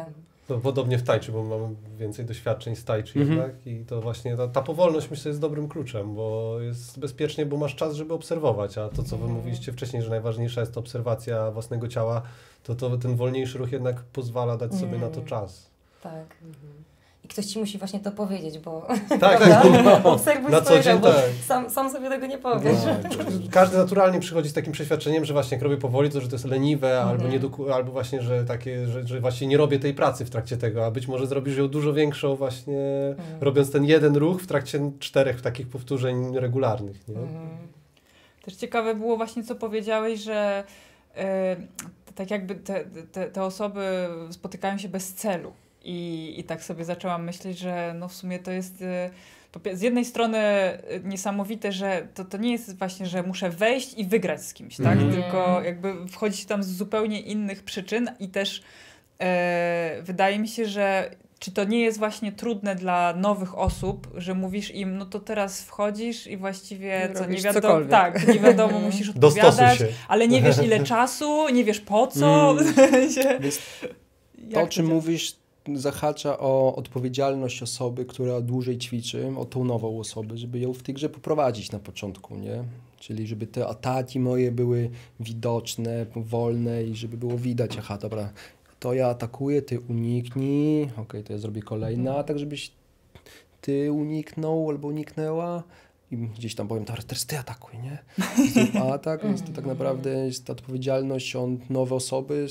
No, podobnie w tai chi, bo mamy więcej doświadczeń z tai chi jednak i to właśnie ta powolność myślę jest dobrym kluczem, bo jest bezpiecznie, bo masz czas, żeby obserwować, a to co wy mówiliście wcześniej, że najważniejsza jest obserwacja własnego ciała, to ten wolniejszy ruch jednak pozwala dać sobie na to czas. Tak. I ktoś ci musi właśnie to powiedzieć, bo tak, obserwuj na co dzień, bo sam sobie tego nie powiesz. Każdy naturalnie przychodzi z takim przeświadczeniem, że właśnie jak robię powoli, to że to jest leniwe, albo właśnie, że takie, że właśnie nie robię tej pracy w trakcie tego, a być może zrobisz ją dużo większą właśnie robiąc ten jeden ruch w trakcie 4 takich powtórzeń regularnych. Nie? Też ciekawe było właśnie, co powiedziałeś, że tak jakby te osoby spotykają się bez celu. I tak sobie zaczęłam myśleć, że no w sumie to jest z jednej strony niesamowite, że to nie jest właśnie, że muszę wejść i wygrać z kimś, tak? Tylko jakby wchodzi się tam z zupełnie innych przyczyn i też wydaje mi się, że czy to nie jest właśnie trudne dla nowych osób, że mówisz im, no to teraz wchodzisz i właściwie co nie wiadomo, nie wiadomo, musisz odpowiadać, ale nie wiesz ile czasu, nie wiesz po co. To, o czym mówisz, zahacza o odpowiedzialność osoby, która dłużej ćwiczy, o tą nową osobę, żeby ją w tej grze poprowadzić na początku, nie? Czyli żeby te ataki moje były widoczne, wolne i żeby było widać, aha, dobra, to ja atakuję, ty uniknij, okej, to ja zrobię kolejny atak, żebyś ty uniknął albo uniknęła i gdzieś tam powiem, teraz ty atakuj, nie? Zrób atak, więc to tak naprawdę jest ta odpowiedzialność od nowe osoby,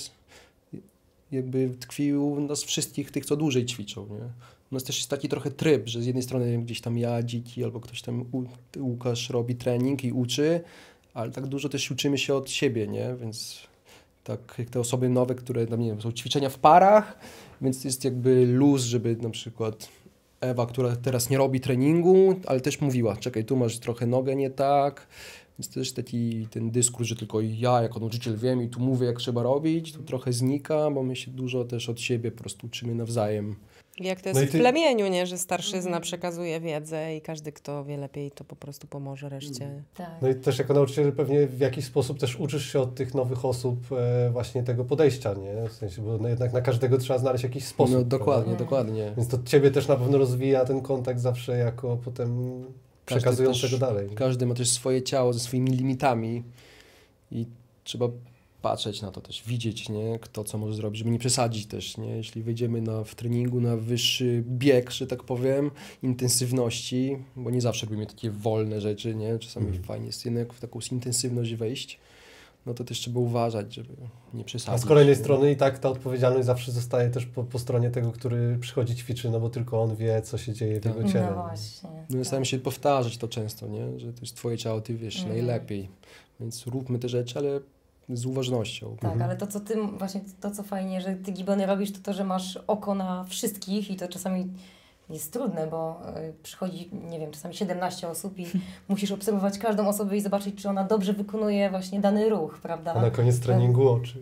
jakby tkwił u nas wszystkich tych, co dłużej ćwiczą, nie? U nas też jest taki trochę tryb, że z jednej strony gdzieś tam ja, Dziki, albo ktoś tam, Łukasz robi trening i uczy, ale tak dużo też uczymy się od siebie, nie? Więc tak jak te osoby nowe, które tam, nie wiem, są ćwiczenia w parach, więc jest jakby luz, żeby na przykład Ewa, która teraz nie robi treningu, ale też mówiła, czekaj, tu masz trochę nogę nie tak. Więc też ten dyskurs, że tylko ja jako nauczyciel wiem i tu mówię, jak trzeba robić, to trochę znika, bo my się dużo też od siebie po prostu uczymy nawzajem. Jak to jest w plemieniu, nie? Że starszyzna przekazuje wiedzę i każdy, kto wie lepiej, to po prostu pomoże reszcie. Tak. No i też jako nauczyciel pewnie w jakiś sposób też uczysz się od tych nowych osób właśnie tego podejścia, nie? W sensie, bo jednak na każdego trzeba znaleźć jakiś sposób. No dokładnie. Więc to ciebie też na pewno rozwija ten kontakt zawsze jako potem przekazującego dalej. Każdy ma też swoje ciało ze swoimi limitami i trzeba patrzeć na to też, widzieć, nie? Kto co może zrobić, żeby nie przesadzić też, nie? Jeśli wejdziemy w treningu na wyższy bieg, że tak powiem, intensywności, bo nie zawsze robimy takie wolne rzeczy, nie? Czasami fajnie jest jednak w taką intensywność wejść, no to też trzeba uważać, żeby nie przesadzić. A z kolejnej strony i tak ta odpowiedzialność zawsze zostaje też po stronie tego, który przychodzi, ćwiczy, no bo tylko on wie, co się dzieje w jego ciele. No właśnie. No staram się powtarzać to często, nie? Że to jest twoje ciało, ty wiesz najlepiej, więc róbmy te rzeczy, ale z uważnością. Tak, ale to co ty, właśnie to co fajnie, że ty Gibbony robisz, to że masz oko na wszystkich i to czasami jest trudne, bo przychodzi, nie wiem, czasami 17 osób i musisz obserwować każdą osobę i zobaczyć, czy ona dobrze wykonuje właśnie dany ruch, prawda? A na koniec treningu oczy.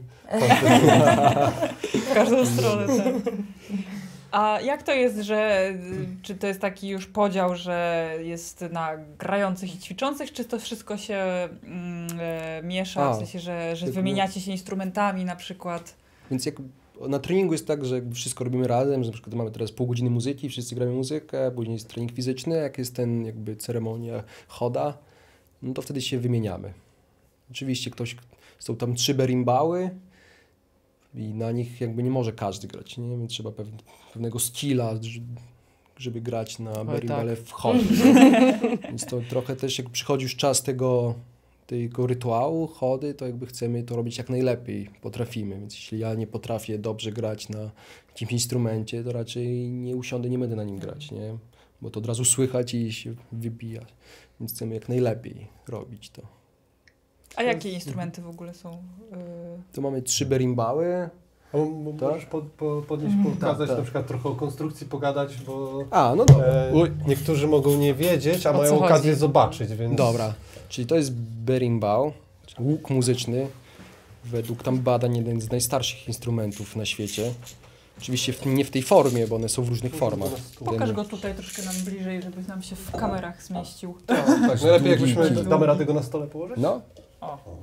W każdą stronę, tak. A jak to jest, że czy to jest taki już podział, że jest na grających i ćwiczących, czy to wszystko się miesza, w sensie, że wymieniacie się instrumentami na przykład? Więc jak na treningu jest tak, że wszystko robimy razem, że na przykład mamy teraz pół godziny muzyki, wszyscy gramy muzykę, później jest trening fizyczny, jak jest ten jakby ceremonia choda, no to wtedy się wymieniamy. Oczywiście są tam 3 berimbały i na nich jakby nie może każdy grać, nie? Więc trzeba pewnego skilla, żeby grać na berimbale w chodzie. Więc to trochę też jak przychodzi już czas tego rytuału, chody, to jakby chcemy to robić jak najlepiej potrafimy, więc jeśli ja nie potrafię dobrze grać na jakimś instrumencie, to raczej nie usiądę, nie będę na nim grać, nie? Bo to od razu słychać i się wybija, więc chcemy jak najlepiej robić to. A jakie instrumenty w ogóle są? Tu mamy 3 berimbały. Możesz pokazać na przykład trochę o konstrukcji, pogadać, bo no dobra. Niektórzy mogą nie wiedzieć, a mają okazję zobaczyć. Więc... Dobra, czyli to jest berimbau, łuk muzyczny, według tam badań jeden z najstarszych instrumentów na świecie. Oczywiście nie w tej formie, bo one są w różnych formach. Pokaż go tutaj troszkę nam bliżej, żeby nam się w kamerach zmieścił. Tak, najlepiej jakbyśmy damy radę go na stole położyć? No.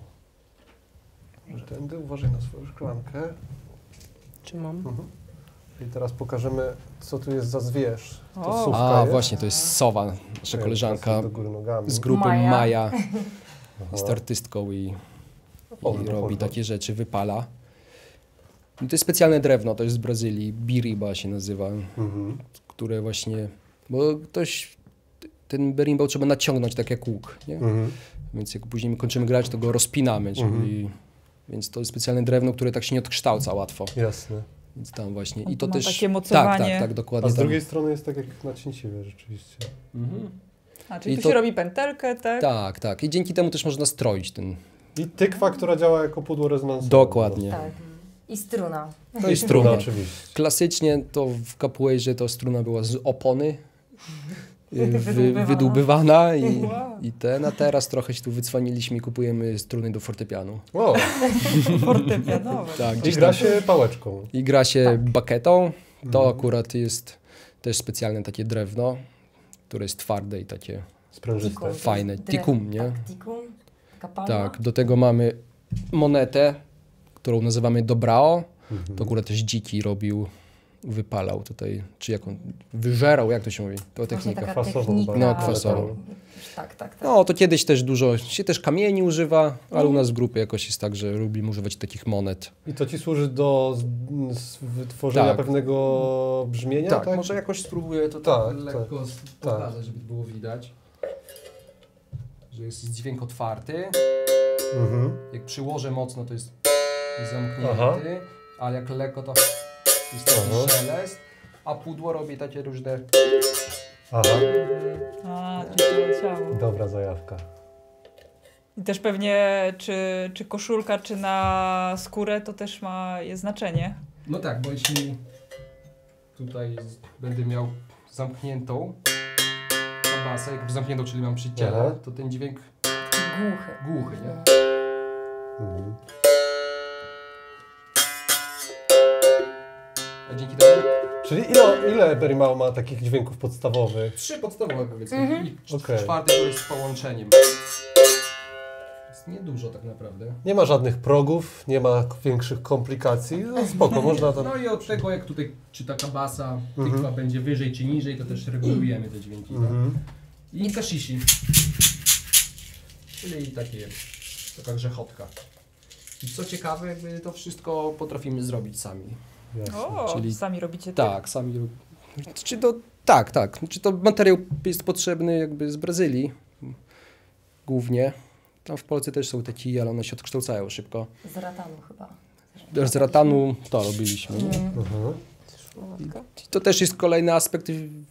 Tędy, uważaj na swoją szklankę. Trzymam. I teraz pokażemy, co tu jest za zwierz. To sówka jest? Właśnie, to jest Sowa, nasza koleżanka z grupy Maja. Jest artystką i robi takie rzeczy, wypala. I to jest specjalne drewno, to jest z Brazylii, biriba się nazywa, które właśnie, bo ten berimbau trzeba naciągnąć tak jak łuk, nie? Więc jak później kończymy grać, to go rozpinamy, więc to jest specjalne drewno, które tak się nie odkształca łatwo. Jasne. Więc tam właśnie. I to też takie mocowanie. Tak, dokładnie. A z drugiej strony jest tak jak na cięciwie rzeczywiście. Czyli tu się robi pętelkę, tak? Tak. I dzięki temu też można stroić ten... I tykwa, która działa jako pudło rezonansowe. Dokładnie. Tak. I struna. No i struna oczywiście. Klasycznie to w capoeirze to struna była z opony wydłubywana a teraz trochę się tu wycwaniliśmy i kupujemy struny do fortepianu. Wow. Fortepianowe. Tak, i gra się pałeczką. I gra się baketą. To akurat jest też specjalne takie drewno, które jest twarde i takie sprężyste. Fajne. Tikum, nie? Tak, tikum. Tak, do tego mamy monetę, którą nazywamy dobrao. To akurat też Dziki robił, wypalał tutaj, czy jak on, wyżerał, jak to się mówi? To technika. Kwasową. No, kwasową. Tak. No, to kiedyś też dużo się też kamieni używa, ale u nas w grupie jakoś jest tak, że lubimy używać takich monet. I to ci służy do wytworzenia pewnego brzmienia, tak? Może jakoś spróbuję to lekko pokazać, żeby było widać. Że jest dźwięk otwarty. Jak przyłożę mocno, to jest zamknięty, ale jak lekko, to jest taki szelest, a pudło robi takie różne... Czyli to leciało. Dobra zajawka. I też pewnie, czy koszulka, czy na skórę, to też jest znaczenie. No tak, bo jeśli tutaj będę miał zamkniętą basę, jakby zamkniętą, czyli mam przy ciele, to ten dźwięk głuchy, nie? A dzięki temu... Czyli ile berimbau ma takich dźwięków podstawowych? 3 podstawowe, powiedzmy. I czwarty to jest z połączeniem. Jest niedużo tak naprawdę. Nie ma żadnych progów, nie ma większych komplikacji. No spoko, można tam... No i od tego, jak tutaj, czy taka basa, tykwa będzie wyżej czy niżej, to też regulujemy te dźwięki. I kashishi. Czyli taka grzechotka. I co ciekawe, jakby to wszystko potrafimy zrobić sami. Czyli sami robicie to? Tak, sami. Tak. Czy to materiał jest potrzebny jakby z Brazylii głównie. Tam w Polsce też są takie, ale one się odkształcają szybko. Z ratanu chyba. Z ratanu to robiliśmy. To też jest kolejny aspekt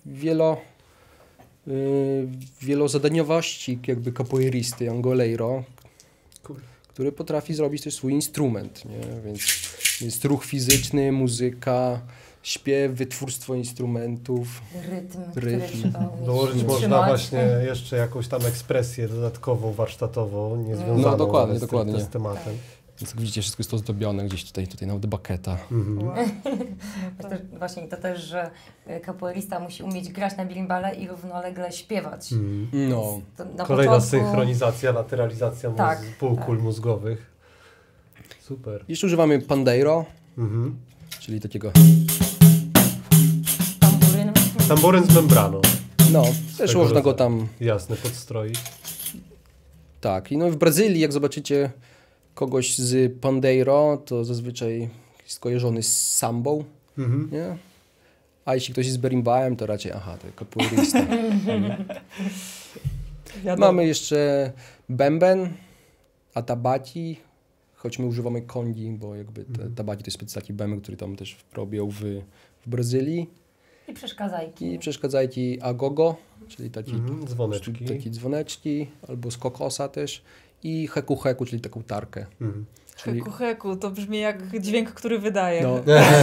wielozadaniowości jakby capoeiristy, angoleiro, który potrafi zrobić też swój instrument, nie? Więc jest ruch fizyczny, muzyka, śpiew, wytwórstwo instrumentów, rytm. Dołożyć można właśnie jeszcze jakąś tam ekspresję dodatkową, warsztatową, niezwiązaną dokładnie. z tematem. Więc jak widzicie, wszystko jest ozdobione gdzieś tutaj nawet baketa. Właśnie to też, że capoeirista musi umieć grać na berimbale i równolegle śpiewać. No. Kolejna synchronizacja, lateralizacja półkul mózgowych. Super. Jeszcze używamy pandeiro, czyli takiego... Tamburyn z membraną. No, też można go tam... Jasne, podstroić. Tak, i w Brazylii, jak zobaczycie kogoś z pandeiro, to zazwyczaj jest kojarzony z sambą, nie? A jeśli ktoś jest z berimbałem, to raczej, to capoeirista. Mamy jeszcze bęben, atabaci, choć my używamy kongi, bo jakby tabaci to jest taki bęben, który tam też robią w Brazylii. I przeszkadzajki agogo, czyli dzwoneczki. Takie dzwoneczki, albo z kokosa też. I heku, czyli taką tarkę. Czyli... Heku, to brzmi jak dźwięk, który wydaje. No.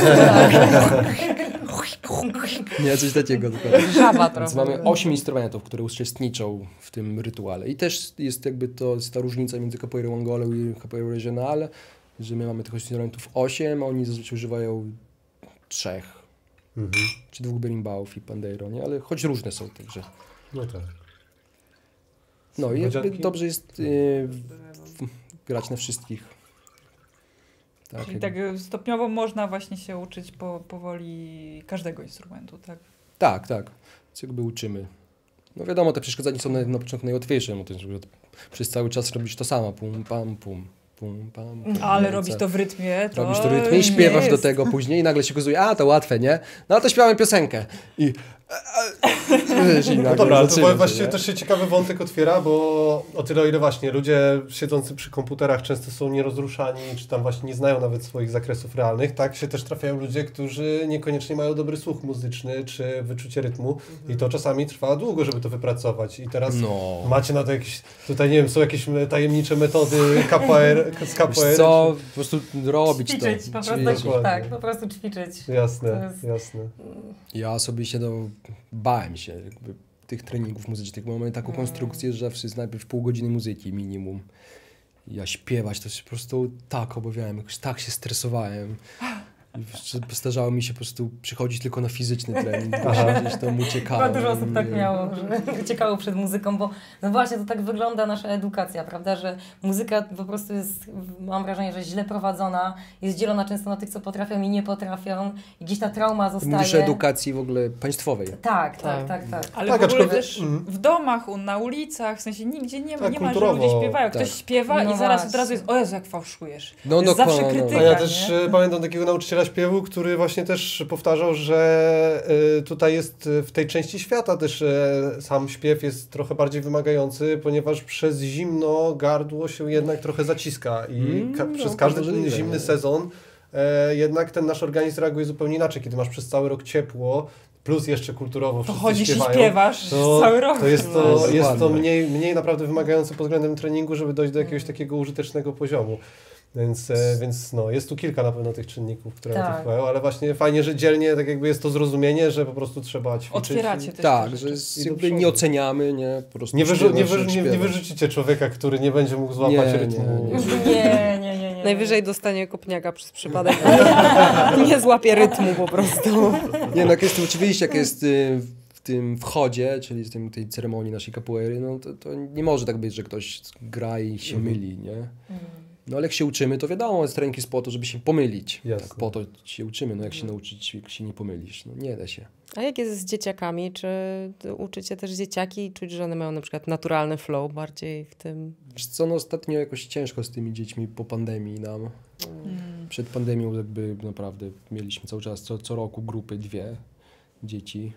Nie, coś takiego. Żaba trochę. Mamy 8 instrumentów, które uczestniczą w tym rytuale. I też jest jakby ta różnica między capoeirą Angolą i capoeirą regionale, że my mamy tych instrumentów 8, a oni zazwyczaj używają 3. Czy 2 berimbałów i pandeiro, nie? Ale choć różne są także. No tak. No i jakby dobrze jest grać na wszystkich Tak, czyli tak stopniowo można właśnie się uczyć powoli każdego instrumentu, tak? Tak, tak. Więc jakby uczymy. No wiadomo, te przeszkadzania są na początku najłatwiejsze, bo przez cały czas robisz to samo. Pum, pam, pum. Ale robisz to w rytmie, to robisz to w rytmie i śpiewasz do tego później i nagle się okazuje, to łatwe, nie? No to śpiewamy piosenkę. I no dobra, to właściwie też się ciekawy wątek otwiera, bo o tyle, o ile właśnie ludzie siedzący przy komputerach często są nierozruszani, czy tam właśnie nie znają nawet swoich zakresów realnych, tak się też trafiają ludzie, którzy niekoniecznie mają dobry słuch muzyczny, czy wyczucie rytmu i to czasami trwa długo, żeby to wypracować. I teraz macie na to jakieś, tutaj nie wiem, są jakieś tajemnicze metody KPR, z KPR. Co? Po prostu robić ćwiczyć, to. Po prostu ćwiczyć. Jasne. Ja osobiście bałem się jakby tych treningów muzycznych, bo mamy taką konstrukcję, że wszyscy najpierw pół godziny muzyki minimum. Ja śpiewać, to się po prostu tak obawiałem, jakoś tak się stresowałem. Postarzało mi się po prostu przychodzić tylko na fizyczny trening, gdzieś tam uciekałem. Chyba dużo osób tak miało, że uciekało przed muzyką, bo no właśnie to tak wygląda nasza edukacja, prawda, że muzyka po prostu jest, mam wrażenie, że źle prowadzona, jest dzielona często na tych, co potrafią i nie potrafią i gdzieś ta trauma zostaje. Mówisz o edukacji w ogóle państwowej. Tak. Ale tak, w ogóle też w domach, na ulicach, w sensie nigdzie nie ma, że ludzie śpiewają. Ktoś śpiewa i zaraz od razu jest, o Jezu, jak fałszujesz. No, jest zawsze krytyka, A ja też pamiętam takiego nauczyciela śpiewu, który właśnie też powtarzał, że tutaj jest w tej części świata też sam śpiew jest trochę bardziej wymagający, ponieważ przez zimno gardło się jednak trochę zaciska i przez każdy zimny sezon jednak ten nasz organizm reaguje zupełnie inaczej. Kiedy masz przez cały rok ciepło, plus jeszcze kulturowo wszyscy chodzisz śpiewają, i śpiewasz cały rok. To jest to mniej naprawdę wymagające pod względem treningu, żeby dojść do jakiegoś takiego użytecznego poziomu. Więc jest tu kilka na pewno tych czynników, które na to wpływają, ale właśnie fajnie, że dzielnie tak jakby jest to zrozumienie, że po prostu trzeba ćwiczyć. Otwieracie też. Tak, że jakby nie oceniamy, nie? Po prostu nie wyrzucicie człowieka, który nie będzie mógł złapać rytmu. Nie. Najwyżej dostanie kopniaka przez przypadek. Nie złapie rytmu po prostu. Nie, jak jest oczywiście, jak jest w tym wchodzie, czyli w tej ceremonii naszej capoeiry, no to nie może tak być, że ktoś gra i się myli, nie? No ale jak się uczymy, to wiadomo, trening jest po to, żeby się pomylić. Tak, po to się uczymy, no jak się nauczyć, jak się nie pomylisz, no nie da się. A jak jest z dzieciakami? Czy uczycie też dzieciaki i czuć, że one mają na przykład naturalny flow bardziej w tym? Wiesz co, ostatnio jakoś ciężko z tymi dziećmi po pandemii nam. Przed pandemią jakby naprawdę mieliśmy cały czas, co roku grupy 2 dzieci.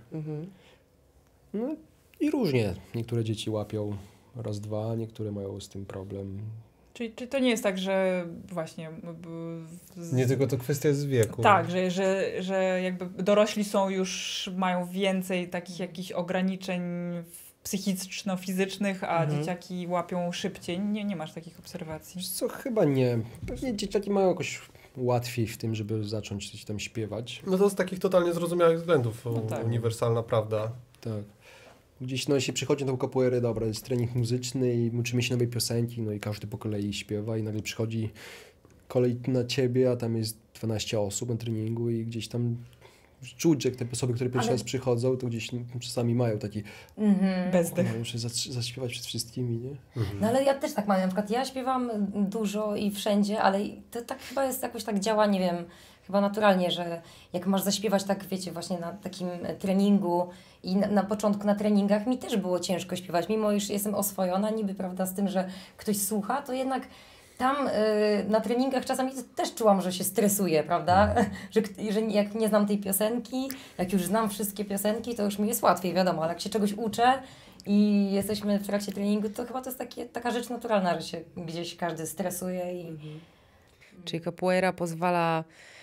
No i różnie. Niektóre dzieci łapią raz, 2, niektóre mają z tym problem. Czyli to nie jest tak, że właśnie... Nie tylko to kwestia z wieku. Tak, że jakby dorośli mają więcej takich jakichś ograniczeń psychiczno-fizycznych, a dzieciaki łapią szybciej. Nie masz takich obserwacji? Co, chyba nie. Pewnie dzieciaki mają jakoś łatwiej w tym, żeby zacząć coś tam śpiewać. No to z takich totalnie zrozumiałych względów uniwersalna prawda. Tak. Gdzieś się przychodzi na tą capoeirę, dobra, jest trening muzyczny i uczymy się nowej piosenki, no i każdy po kolei śpiewa i nagle przychodzi kolej na ciebie, a tam jest 12 osób na treningu i gdzieś tam czuć, że te osoby, które pierwszy raz przychodzą, to gdzieś czasami mają taki bezdech. Muszę zaśpiewać przed wszystkimi, nie? No ale ja też tak mam, na przykład ja śpiewam dużo i wszędzie, ale to tak chyba jest jakoś tak działa, nie wiem, chyba naturalnie, że jak masz zaśpiewać tak, wiecie, właśnie na takim treningu i na początku na treningach mi też było ciężko śpiewać, mimo iż jestem oswojona niby, prawda, z tym, że ktoś słucha, to jednak tam na treningach czasami też czułam, że się stresuję, prawda, że jak nie znam tej piosenki, jak już znam wszystkie piosenki, to już mi jest łatwiej, wiadomo, ale jak się czegoś uczę i jesteśmy w trakcie treningu, to chyba to jest taka rzecz naturalna, że się gdzieś każdy stresuje i... Czyli capoeira pozwala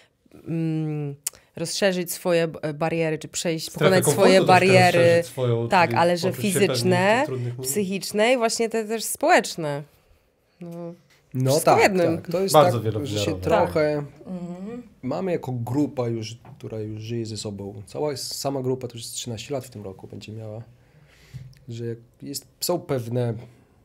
rozszerzyć swoje bariery, czy pokonać swoje bariery. Tak, ale że fizyczne, psychiczne i właśnie te też społeczne. No tak, to jest bardzo tak, że się trochę mamy jako grupa już, która już żyje ze sobą. Sama grupa to już jest 13 lat w tym roku będzie miała. Że są pewne,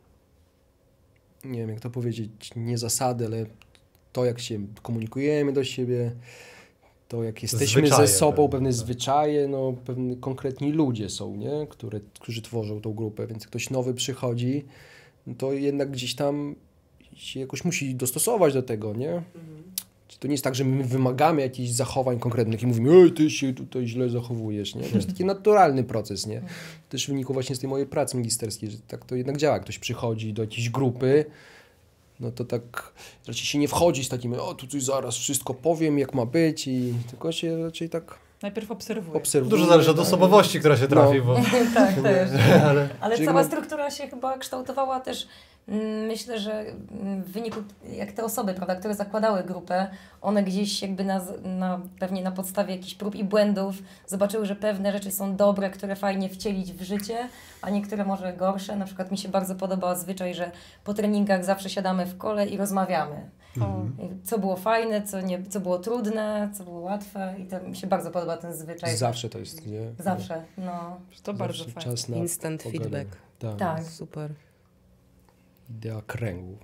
nie wiem jak to powiedzieć, nie zasady, ale to jak się komunikujemy do siebie, to jak jesteśmy ze sobą, pewne zwyczaje, no pewne konkretni ludzie są, nie? Którzy tworzą tą grupę, więc ktoś nowy przychodzi, no to jednak gdzieś tam się jakoś musi dostosować do tego, nie? To nie jest tak, że my wymagamy jakichś zachowań konkretnych i mówimy, ej, ty się tutaj źle zachowujesz, nie? To jest taki naturalny proces, nie? Też wynikło właśnie z tej mojej pracy magisterskiej, że tak to jednak działa. Ktoś przychodzi do jakiejś grupy, no to tak raczej się nie wchodzi z takim, o tu coś zaraz wszystko powiem, jak ma być i tylko się raczej tak... Najpierw obserwuję. Dużo zależy od osobowości, która się trafi, bo... Tak, też. Ale cała struktura się chyba kształtowała też, myślę, że w wyniku, jak te osoby, prawda, które zakładały grupę, one gdzieś jakby pewnie na podstawie jakichś prób i błędów zobaczyły, że pewne rzeczy są dobre, które fajnie wcielić w życie, a niektóre może gorsze. Na przykład mi się bardzo podoba zwyczaj, że po treningach zawsze siadamy w kole i rozmawiamy. Co było fajne, co było trudne, co było łatwe i to mi się bardzo podoba ten zwyczaj. Zawsze to jest, nie? Zawsze, no. To bardzo fajne. Instant feedback. Tak. Super. Idea kręgu.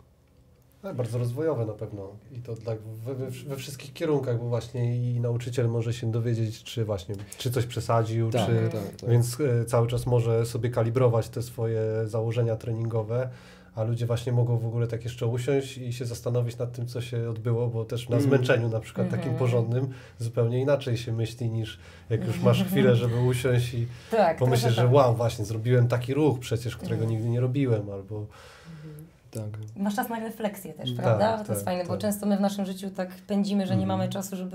Bardzo rozwojowe na pewno i to tak we wszystkich kierunkach, bo właśnie i nauczyciel może się dowiedzieć, czy coś przesadził, tak. Więc cały czas może sobie kalibrować te swoje założenia treningowe, a ludzie właśnie mogą w ogóle tak jeszcze usiąść i się zastanowić nad tym, co się odbyło, bo też na zmęczeniu na przykład takim porządnym zupełnie inaczej się myśli niż jak już masz chwilę, żeby usiąść i pomyśleć, że wow, właśnie zrobiłem taki ruch przecież, którego nigdy nie robiłem, albo... Tak. Masz czas na refleksję też, prawda? To jest fajne, bo często my w naszym życiu tak pędzimy, że nie mamy czasu, żeby...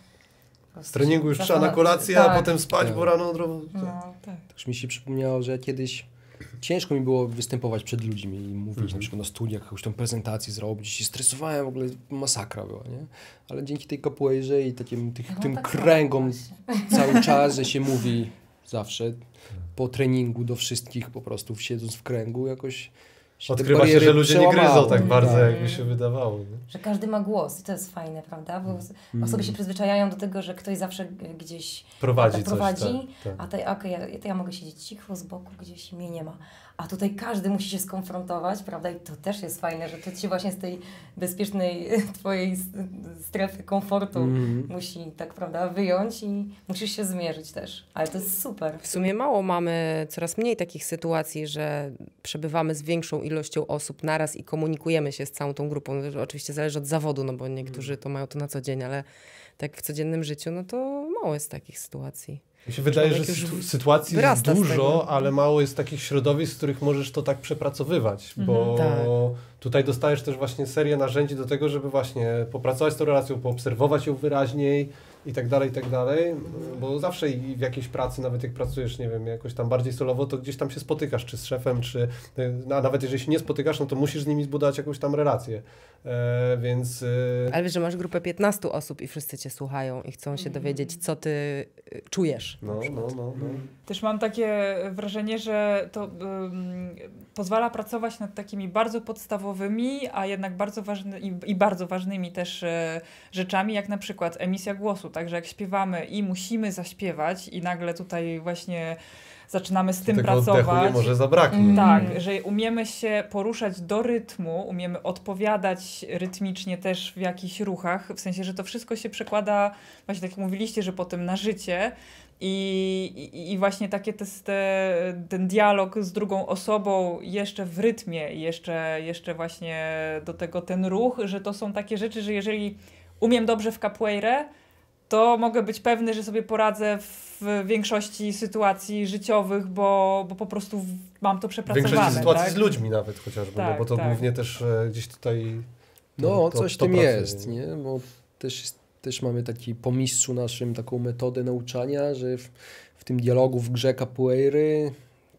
Z treningu już trzeba na kolację, a potem spać, bo rano odrobić. Tak mi się przypomniało, że kiedyś ciężko mi było występować przed ludźmi i mówić na przykład na studiach, jakąś tą prezentację zrobić. Się stresowałem, w ogóle masakra była, nie? Ale dzięki tej capoeirze i tym kręgom cały czas, że się mówi zawsze po treningu do wszystkich po prostu siedząc w kręgu jakoś odkrywa się, że ludzie nie gryzą tak bardzo, jakby się wydawało. Nie? Że każdy ma głos i to jest fajne, prawda? Bo osoby się przyzwyczajają do tego, że ktoś zawsze gdzieś prowadzi, a to ja mogę siedzieć cicho z boku gdzieś i mnie nie ma. A tutaj każdy musi się skonfrontować, prawda? I to też jest fajne, że to cię właśnie z tej bezpiecznej twojej strefy komfortu musi, tak prawda, wyjąć i musisz się zmierzyć też. Ale to jest super. W sumie mamy coraz mniej takich sytuacji, że przebywamy z większą ilością osób naraz i komunikujemy się z całą tą grupą. Oczywiście zależy od zawodu, no bo niektórzy to mają to na co dzień, ale tak w codziennym życiu, no to mało jest takich sytuacji. Mi się wydaje, że sytuacji jest dużo, ale mało jest takich środowisk, w których możesz to tak przepracowywać, bo tutaj dostajesz też właśnie serię narzędzi do tego, żeby właśnie popracować z tą relacją, poobserwować ją wyraźniej i tak dalej, bo zawsze i w jakiejś pracy, nawet jak pracujesz, nie wiem, jakoś tam bardziej solowo, to gdzieś tam się spotykasz, czy z szefem, a nawet jeżeli się nie spotykasz, no to musisz z nimi zbudować jakąś tam relację, więc... Ale wiesz, że masz grupę 15 osób i wszyscy cię słuchają i chcą się dowiedzieć, co ty czujesz. No. Też mam takie wrażenie, że to pozwala pracować nad takimi bardzo podstawowymi, a jednak bardzo ważnymi też rzeczami, jak na przykład emisja głosu. Także jak śpiewamy i musimy zaśpiewać i nagle tutaj właśnie zaczynamy z tym pracować. Oddechu nie może zabraknie. Tak, że umiemy się poruszać do rytmu, umiemy odpowiadać rytmicznie też w jakichś ruchach, w sensie, że to wszystko się przekłada, właśnie tak jak mówiliście, że potem na życie i właśnie takie ten dialog z drugą osobą jeszcze w rytmie i jeszcze właśnie do tego ten ruch, że to są takie rzeczy, że jeżeli umiem dobrze w capoeirę, to mogę być pewny, że sobie poradzę w większości sytuacji życiowych, bo po prostu mam to przepracowane. W większości sytuacji z ludźmi nawet chociażby, bo to głównie też gdzieś tutaj... coś w tym jest, nie? Bo też mamy taki po mistrzu naszym taką metodę nauczania, że w tym dialogu w grze capoeiry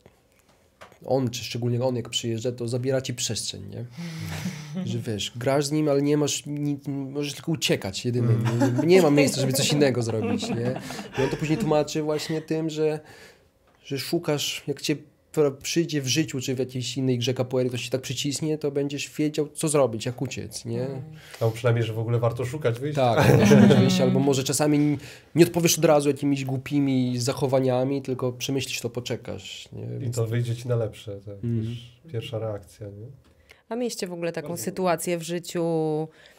szczególnie on jak przyjeżdża, to zabiera ci przestrzeń, nie? Że wiesz, grasz z nim, ale nie masz, możesz tylko uciekać jedynie. Nie ma miejsca, żeby coś innego zrobić, nie? I on to później tłumaczy właśnie tym, że szukasz, jak cię przyjdzie w życiu, czy w jakiejś innej grze capoeiry, to się tak przycisnie, to będziesz wiedział, co zrobić, jak uciec, nie? Albo przynajmniej, że w ogóle warto szukać wyjścia. Tak, wyjścia, albo może czasami nie odpowiesz od razu jakimiś głupimi zachowaniami, tylko przemyślisz to, poczekasz. Nie? I to wyjdzie ci na lepsze, tak? Pierwsza reakcja, nie? A mieliście w ogóle taką sytuację w życiu,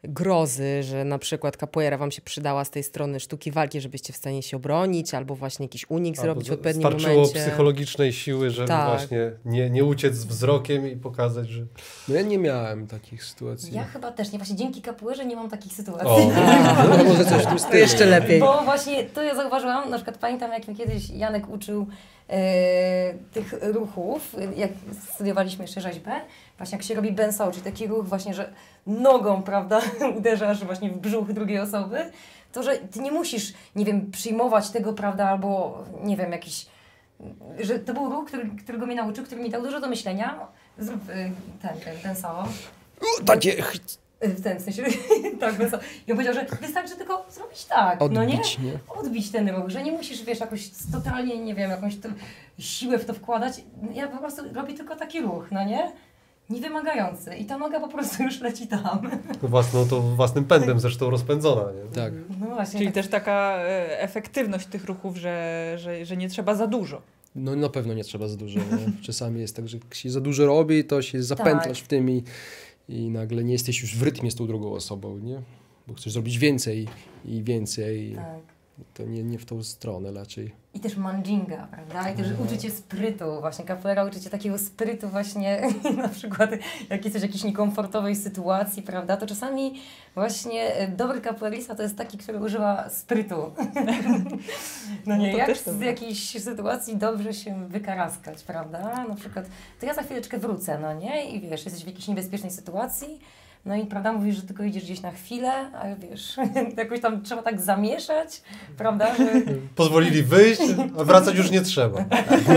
grozy, że na przykład capoeira wam się przydała z tej strony sztuki walki, żebyście w stanie się obronić, albo właśnie jakiś unik zrobić w odpowiednim momencie. Starczyło psychologicznej siły, żeby właśnie nie uciec wzrokiem i pokazać, że... No ja nie miałem takich sytuacji. Ja chyba też nie. Właśnie dzięki capoeirze nie mam takich sytuacji. No może coś w tym stylu. To jeszcze lepiej. Bo właśnie to ja zauważyłam, na przykład pamiętam, jak mi kiedyś Janek uczył tych ruchów, jak studiowaliśmy jeszcze rzeźbę, właśnie jak się robi bensao, czyli taki ruch właśnie, że nogą, prawda, uderzasz właśnie w brzuch drugiej osoby, to że ty nie musisz, nie wiem, przyjmować tego, prawda, albo nie wiem, jakiś, że to był ruch, którego mnie nauczył, który mi dał dużo do myślenia. Zrób ten bensao. Takie... W ten sensie, tak, i on powiedział, że wystarczy tylko zrobić tak, odbić, no nie? Odbić ten ruch, że nie musisz, wiesz, jakoś totalnie, nie wiem, jakąś siłę w to wkładać. Ja po prostu robię tylko taki ruch, no nie? Niewymagający i ta noga po prostu już leci tam. Własnym pędem zresztą rozpędzona, nie? Tak. No właśnie, czyli też taka efektywność tych ruchów, że nie trzeba za dużo. No na pewno nie trzeba za dużo. Nie? Czasami jest tak, że jak się za dużo robi, to się zapętlasz w tym i nagle nie jesteś już w rytmie z tą drugą osobą, nie? Bo chcesz zrobić więcej i więcej. Tak. To nie w tą stronę raczej. I też mandinga, prawda? I też uczycie sprytu, właśnie capoeira uczycie takiego sprytu właśnie, na przykład jak jesteś w jakiejś niekomfortowej sytuacji, prawda? To czasami właśnie dobry capoeirista to jest taki, który używa sprytu. No nie, jak z jakiejś sytuacji dobrze się wykaraskać, prawda? Na przykład, to ja za chwileczkę wrócę, no nie? I wiesz, jesteś w jakiejś niebezpiecznej sytuacji, no i prawda, mówisz, że tylko idziesz gdzieś na chwilę, ale wiesz, jakoś tam trzeba tak zamieszać, prawda? Że... Pozwolili wyjść, a wracać już nie trzeba.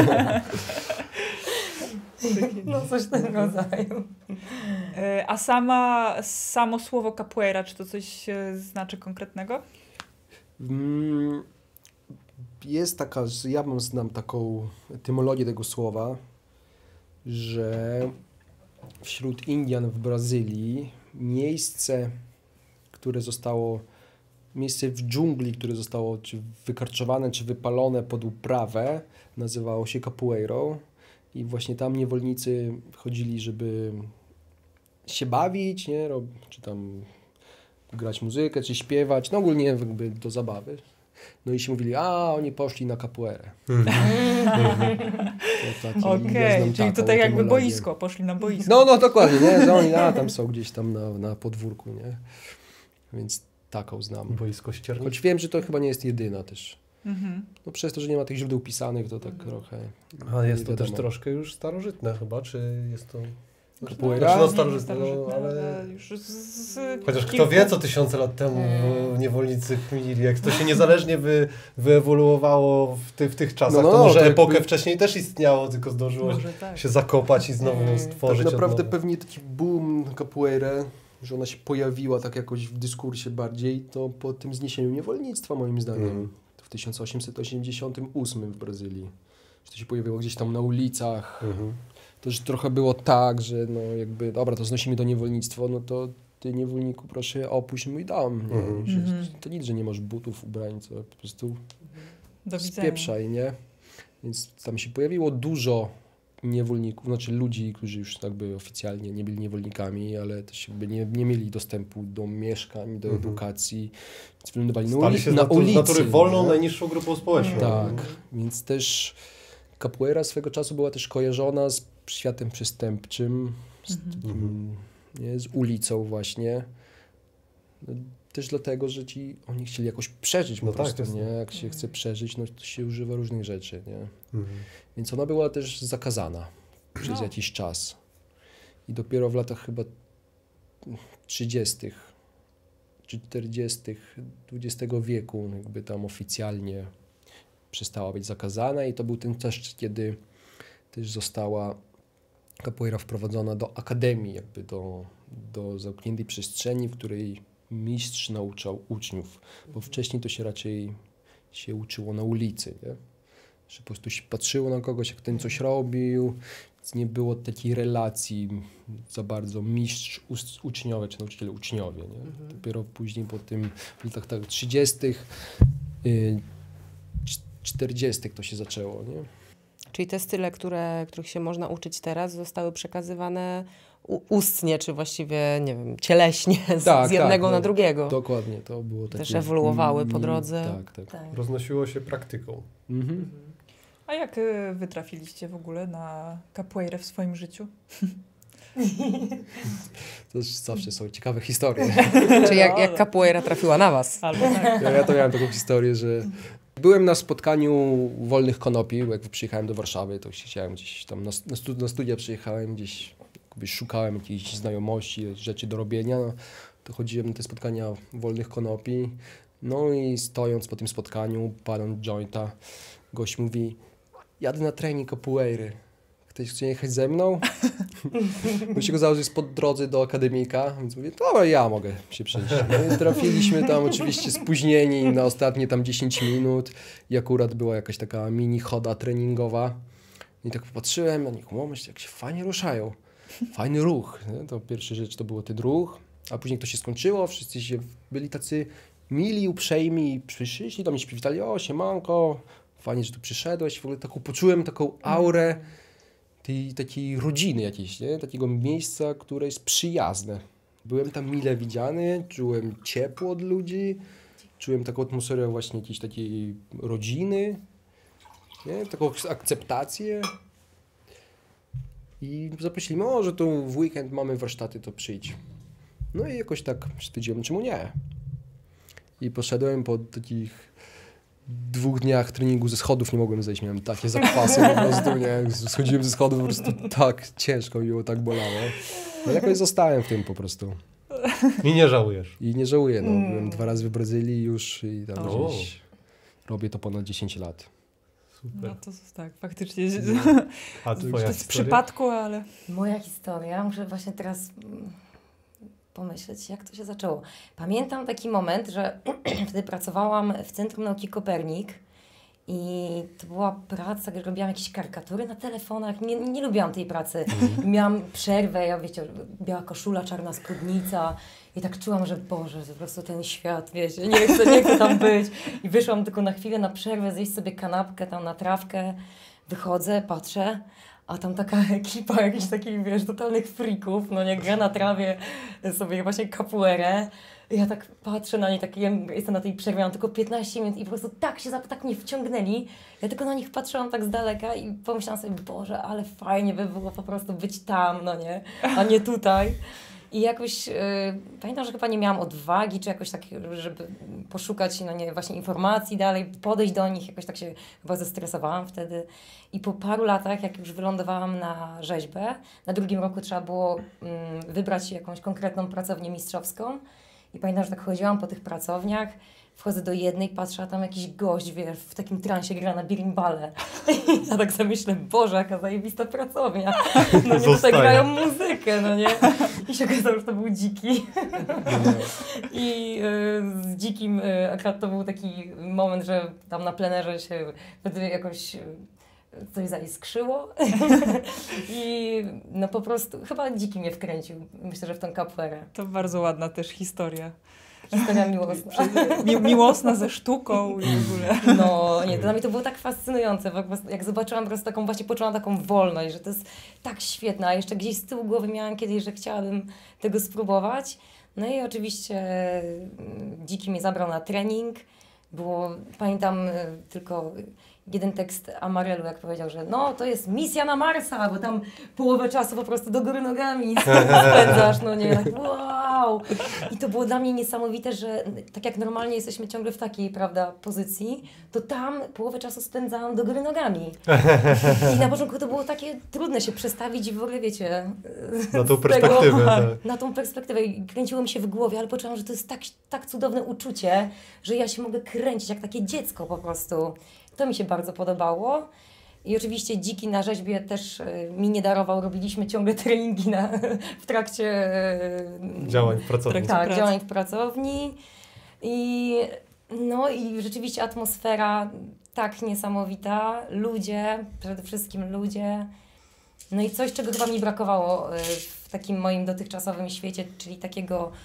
No coś w tym rodzaju. A samo słowo capoeira, czy to coś znaczy konkretnego? Jest taka, ja znam taką etymologię tego słowa, że wśród Indian w Brazylii miejsce w dżungli, które zostało czy wykarczowane, czy wypalone pod uprawę, nazywało się capoeirą i właśnie tam niewolnicy chodzili, żeby się bawić, nie? Czy tam grać muzykę, czy śpiewać, no ogólnie jakby do zabawy. No i się mówili, oni poszli na capoeirę. Okej, czyli to tak jakby boisko, poszli na boisko. No dokładnie, nie? Że oni tam są gdzieś tam na podwórku, nie? Więc taką znam. Boisko ścierni. Choć wiem, że to chyba nie jest jedyna też. No przez to, że nie ma tych źródeł pisanych, to tak trochę... A jest to też troszkę już starożytne chyba, czy jest to... Capoeira? No starożytne, ale już chociaż kto wie, co tysiące lat temu niewolnicy kminili, jak to się niezależnie wyewoluowało w tych czasach, to może epokę wcześniej też istniało, tylko zdążyło się zakopać i znowu stworzyć. Tak naprawdę pewnie taki boom capoeira, że ona się pojawiła tak jakoś w dyskursie bardziej, to po tym zniesieniu niewolnictwa moim zdaniem. To w 1888 w Brazylii. Że to się pojawiło gdzieś tam na ulicach. To już trochę było tak, że no jakby, dobra, to znosimy do niewolnictwa, no to ty niewolniku proszę opuść mój dom. Nie? To nic, że nie masz butów, ubrań, co po prostu spieprzaj, nie? Więc tam się pojawiło dużo niewolników, znaczy ludzi, którzy już jakby oficjalnie nie byli niewolnikami, ale też jakby nie mieli dostępu do mieszkań, do edukacji, więc wylądowali na ulicy. Z natury wolną, najniższą grupą społeczną. Tak, więc też capoeira swego czasu była też kojarzona z światem przestępczym, z ulicą właśnie. No, też dlatego, że oni chcieli jakoś przeżyć po prostu, nie? Jak się chce przeżyć, no to się używa różnych rzeczy, nie? Więc ona była też zakazana przez jakiś czas. I dopiero w latach chyba 30. czy 40. XX wieku jakby tam oficjalnie przestała być zakazana i to był ten czas, kiedy też została capoeira wprowadzona do akademii, jakby do zamkniętej przestrzeni, w której mistrz nauczał uczniów, bo wcześniej to się raczej się uczyło na ulicy, nie? Że po prostu się patrzyło na kogoś, jak ten coś robił, więc nie było takiej relacji za bardzo mistrz uczniowie, czy nauczyciel uczniowie, nie? Dopiero później po tym w latach 30., 40. to się zaczęło, nie? Czyli te style, których się można uczyć teraz, zostały przekazywane ustnie, czy właściwie, nie wiem, cieleśnie z jednego na drugiego. Dokładnie, to było takie... Też ewoluowały po drodze. Tak. Roznosiło się praktyką. A jak wy trafiliście w ogóle na capoeirę w swoim życiu? To zawsze są ciekawe historie. Czy jak capoeira trafiła na was? Albo tak. Ja to miałem taką historię, że byłem na spotkaniu wolnych konopi, jak przyjechałem do Warszawy, to chciałem gdzieś tam na studia przyjechałem, gdzieś szukałem jakichś znajomości, rzeczy do robienia, no, to chodziłem na te spotkania wolnych konopi, no i stojąc po tym spotkaniu, paląc jointa, gość mówi, jadę na trening capoeiry. Ktoś chce jechać ze mną? Bo się okazało, że jest po drodze do akademika, więc mówię, dobra, ja mogę się przejść. No i trafiliśmy tam oczywiście spóźnieni na ostatnie tam 10 minut i akurat była jakaś taka mini choda treningowa. I tak popatrzyłem na nich, myślę, jak się fajnie ruszają. Fajny ruch. Nie? To pierwsza rzecz to był ten ruch, a później to się skończyło, wszyscy byli tacy mili, uprzejmi i przyszli do mnie, przywitali, o siemanko, fajnie, że tu przyszedłeś. W ogóle poczułem taką aurę tej takiej rodziny jakiejś, nie? Takiego miejsca, które jest przyjazne. Byłem tam mile widziany, czułem ciepło od ludzi, czułem taką atmosferę właśnie jakiejś takiej rodziny, nie? Taką akceptację. I zaprosili, że tu w weekend mamy warsztaty, to przyjdź. No i jakoś tak stwierdziłem, czemu nie? I poszedłem po takich 2 dniach treningu ze schodów, nie mogłem zejść, miałem takie zakwasy po prostu, nie? Schodziłem ze schodów, po prostu tak ciężko mi było, tak bolało. No jakoś zostałem w tym po prostu. I nie żałujesz? I nie żałuję, no. Byłem 2 razy w Brazylii już i tam gdzieś robię to ponad 10 lat. Super. No to tak, faktycznie. A twoja w przypadku, ale... Moja historia, muszę właśnie teraz pomyśleć, jak to się zaczęło. Pamiętam taki moment, że wtedy pracowałam w Centrum Nauki Kopernik i to była praca, gdzie robiłam jakieś karykatury na telefonach. Nie lubiłam tej pracy. Miałam przerwę, wiecie, biała koszula, czarna spódnica i tak czułam, że Boże, po prostu ten świat, wiecie, nie chcę tam być. I wyszłam tylko na chwilę na przerwę, zjeść sobie kanapkę tam na trawkę. Wychodzę, patrzę, a tam taka ekipa jakichś takich, wiesz, totalnych freaków, no nie, gra na trawie sobie właśnie capoeirę. Ja tak patrzę na nie, tak, jestem na tej przerwie, mam tylko 15 minut i po prostu tak mnie wciągnęli. Ja tylko na nich patrzyłam tak z daleka i pomyślałam sobie, Boże, ale fajnie by było po prostu być tam, no nie, a nie tutaj. I jakoś, pamiętam, że chyba nie miałam odwagi, czy jakoś tak, żeby poszukać, no nie, właśnie informacji dalej, podejść do nich, jakoś tak się chyba zestresowałam wtedy. I po paru latach, jak już wylądowałam na rzeźbę, na 2. roku trzeba było wybrać jakąś konkretną pracownię mistrzowską. I pamiętam, że tak chodziłam po tych pracowniach, wchodzę do jednej, patrzę, a tam jakiś gość, wiesz, w takim transie gra na birimbale. I ja tak sobie myślę, Boże, jaka zajebista pracownia. No nie, tutaj grają muzykę, no nie. I się okazało, że to był Dziki. I z Dzikim akurat to był taki moment, że tam na plenerze się wtedy jakoś coś zaiskrzyło. I no po prostu, chyba Dziki mnie wkręcił. Myślę, że w tą capoeirę. To bardzo ładna też historia. Historia miłosna. Miłosna ze sztuką i w ogóle. No nie, dla mnie to było tak fascynujące, jak zobaczyłam po prostu taką, właśnie poczułam taką wolność, że to jest tak świetne, a jeszcze gdzieś z tyłu głowy miałam kiedyś, że chciałabym tego spróbować. No i oczywiście Dziki mnie zabrał na trening, pamiętam tylko jeden tekst Amarelu, jak powiedział, że no to jest misja na Marsa, bo tam połowę czasu po prostu do góry nogami spędzasz, no nie, tak wow! I to było dla mnie niesamowite, że tak jak normalnie jesteśmy ciągle w takiej, prawda, pozycji, to tam połowę czasu spędzałam do góry nogami. I na początku to było takie trudne się przestawić i w ogóle, wiecie... Na tą perspektywę. Tak. Na tą perspektywę. Kręciło mi się w głowie, ale poczułam, że to jest tak cudowne uczucie, że ja się mogę kręcić jak takie dziecko po prostu. To mi się bardzo podobało. I oczywiście Dziki na rzeźbie też mi nie darował. Robiliśmy ciągle treningi w trakcie działań w pracowni. Tak, działań w pracowni. I rzeczywiście atmosfera tak niesamowita. Ludzie, przede wszystkim ludzie. No i coś, czego chyba mi brakowało w takim moim dotychczasowym świecie, czyli takiego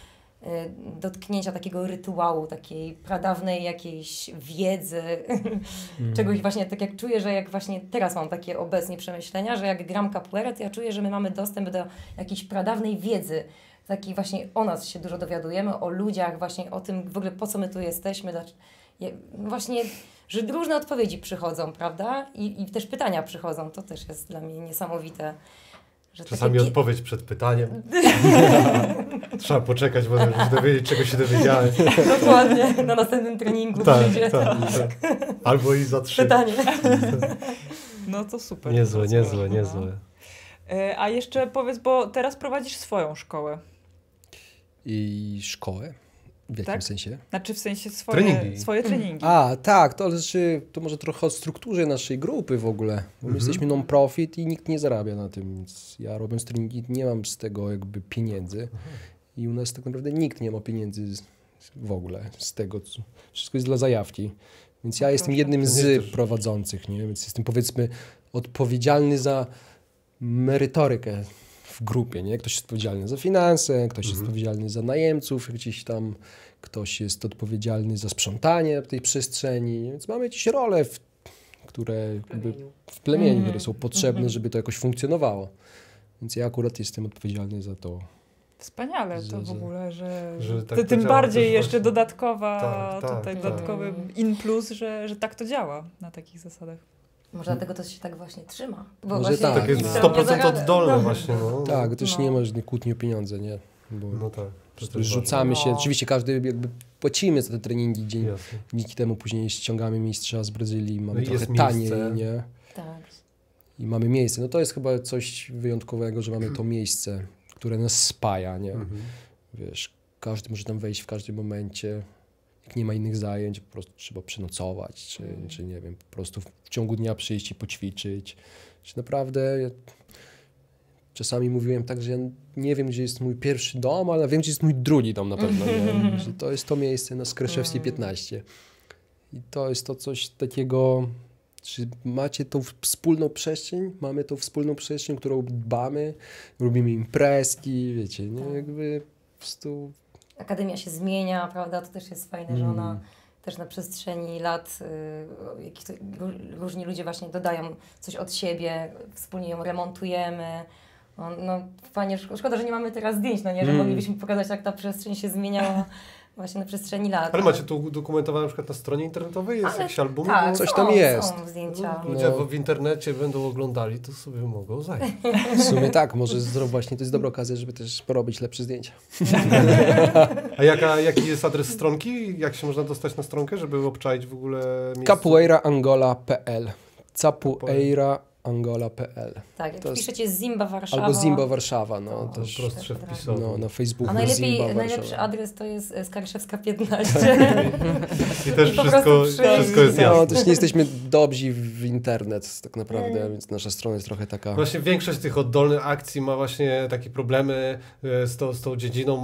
dotknięcia takiego rytuału, takiej pradawnej jakiejś wiedzy, czegoś właśnie, tak jak czuję, że jak właśnie teraz mam takie obecnie przemyślenia, że jak gram capoeirę, to ja czuję, że my mamy dostęp do jakiejś pradawnej wiedzy, takiej właśnie o nas się dużo dowiadujemy, o ludziach, właśnie o tym w ogóle po co my tu jesteśmy, właśnie, że różne odpowiedzi przychodzą, prawda? I też pytania przychodzą, to też jest dla mnie niesamowite. Że czasami odpowiedź przed pytaniem. Trzeba poczekać, bo już dowiedzieć, czego się dowiedziałem. Dokładnie, na następnym treningu przyjdzie. Tak. Albo i za 3. Pytanie. No to super. Niezłe. A jeszcze powiedz, bo teraz prowadzisz swoją szkołę. I szkołę? W jakim sensie? Znaczy w sensie swoje treningi. A, tak, to może trochę o strukturze naszej grupy w ogóle. Bo my jesteśmy non-profit i nikt nie zarabia na tym, więc ja robiąc treningi nie mam z tego jakby pieniędzy. I u nas tak naprawdę nikt nie ma pieniędzy w ogóle z tego. Wszystko jest dla zajawki. Więc ja jestem jednym z prowadzących, nie? Więc jestem powiedzmy odpowiedzialny za merytorykę w grupie, nie? Ktoś jest odpowiedzialny za finanse, ktoś jest odpowiedzialny za najemców, gdzieś tam ktoś jest odpowiedzialny za sprzątanie tej przestrzeni, więc mamy jakieś role, które w plemieniu, które są potrzebne, żeby to jakoś funkcjonowało. Więc ja akurat jestem odpowiedzialny za to. Wspaniale to w ogóle, że tak tym bardziej jeszcze dodatkowy in plus, że tak to działa na takich zasadach. Może dlatego to się tak właśnie trzyma. Bo może właśnie tak. Takie 100% oddolne właśnie. No. Tak, też nie ma żadnej kłótni o pieniądze, nie? Bo no tak. Rzucamy się, oczywiście każdy jakby płacimy za te treningi, dzięki temu później ściągamy mistrza z Brazylii, mamy trochę taniej, nie? Tak. I mamy miejsce. No to jest chyba coś wyjątkowego, że mamy to miejsce, które nas spaja, nie? Wiesz, każdy może tam wejść w każdym momencie. Jak nie ma innych zajęć, po prostu trzeba przenocować, czy nie wiem, po prostu w ciągu dnia przyjść i poćwiczyć. Czy naprawdę, czasami mówiłem tak, że ja nie wiem, gdzie jest mój pierwszy dom, ale wiem, gdzie jest mój drugi dom na pewno. Nie? Że to jest to miejsce na Skreszewskiej 15. I to jest to coś takiego, czy macie tą wspólną przestrzeń, mamy tą wspólną przestrzeń, którą dbamy, robimy imprezki, wiecie, nie? Jakby po prostu... Akademia się zmienia, prawda? To też jest fajne, że ona też na przestrzeni lat różni ludzie właśnie dodają coś od siebie, wspólnie ją remontujemy. No fajnie, szkoda, że nie mamy teraz zdjęć, no nie, że moglibyśmy pokazać, jak ta przestrzeń się zmieniała właśnie na przestrzeni lat. Ale macie tu udokumentowane na przykład na stronie internetowej? Jest jakiś album? Tak, coś tam jest. Są zdjęcia. Ludzie w internecie będą oglądali, to sobie mogą zajrzeć. W sumie tak, może właśnie to jest dobra okazja, żeby też porobić lepsze zdjęcia. A jaki jest adres stronki? Jak się można dostać na stronkę, żeby obczaić w ogóle miejsce? capoeiraangola.pl capoeiraangola.pl. Tak, jak wpiszecie Zimba Warszawa. Albo Zimba Warszawa, no. To też prostsze wpisowe. No, na Facebooku. A najlepszy adres to jest Skarszewska 15. I też wszystko jest jasne. No, też nie jesteśmy dobrzy w internet tak naprawdę, więc nasza strona jest trochę taka... Właśnie większość tych oddolnych akcji ma właśnie takie problemy z tą dziedziną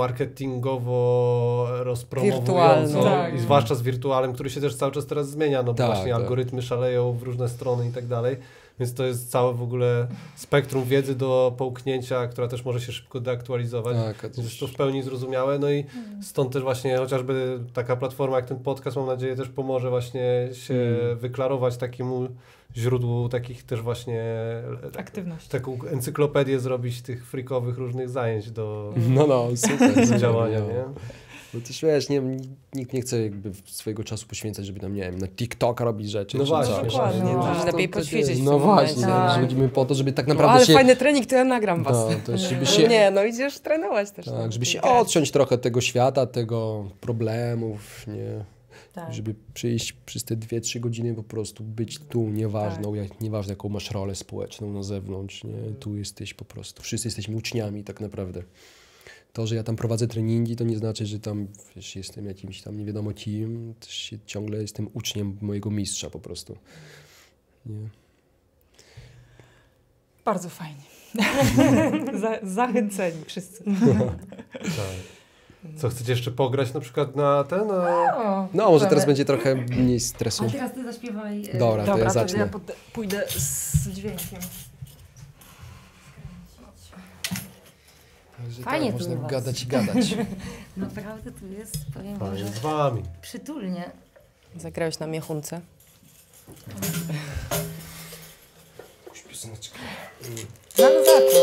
marketingowo-rozpromowującą. Tak. I zwłaszcza z wirtualem, który się też cały czas teraz zmienia, no bo właśnie algorytmy szaleją w różne strony i tak dalej. Więc to jest całe w ogóle spektrum wiedzy do połknięcia, która też może się szybko deaktualizować. Więc jest to w pełni zrozumiałe. No i stąd też właśnie chociażby taka platforma jak ten podcast, mam nadzieję, też pomoże właśnie się wyklarować takiemu źródłu takich też właśnie aktywności. Taką encyklopedię zrobić tych freakowych różnych zajęć do super, działania, nie? No też wiesz, nikt nie chce jakby swojego czasu poświęcać, żeby tam, nie wiem, na TikToka robić rzeczy. No właśnie. Lepiej poćwiczyć. No właśnie, że chodzimy po to, żeby tak naprawdę ale fajny trening, to ja nagram was. To żeby się... Nie, idziesz trenować też. Tak, żeby się odciąć trochę od tego świata, tego problemów, nie? Tak. Żeby przyjść przez te 2-3 godziny po prostu być tu, nieważne jaką masz rolę społeczną na zewnątrz, nie? Tu jesteś po prostu, wszyscy jesteśmy uczniami tak naprawdę. To, że ja tam prowadzę treningi, to nie znaczy, że tam, wiesz, jestem jakimś tam nie wiadomo kim, też ciągle jestem uczniem mojego mistrza po prostu. Nie. Bardzo fajnie. Zachęceni wszyscy. Tak. Co, chcecie jeszcze pograć na przykład na ten? No, może teraz będzie trochę mniej stresu. A teraz ty zaśpiewaj. Dobra, to ja zacznę. Ja pójdę z dźwiękiem. Także fajnie tak, tu można u was. gadać i gadać. Naprawdę tu jest, powiem Fajnie wam, z wami. przytulnie. Zagrałeś na miechunce? Jakąś pioseneczkę. Na luzaku.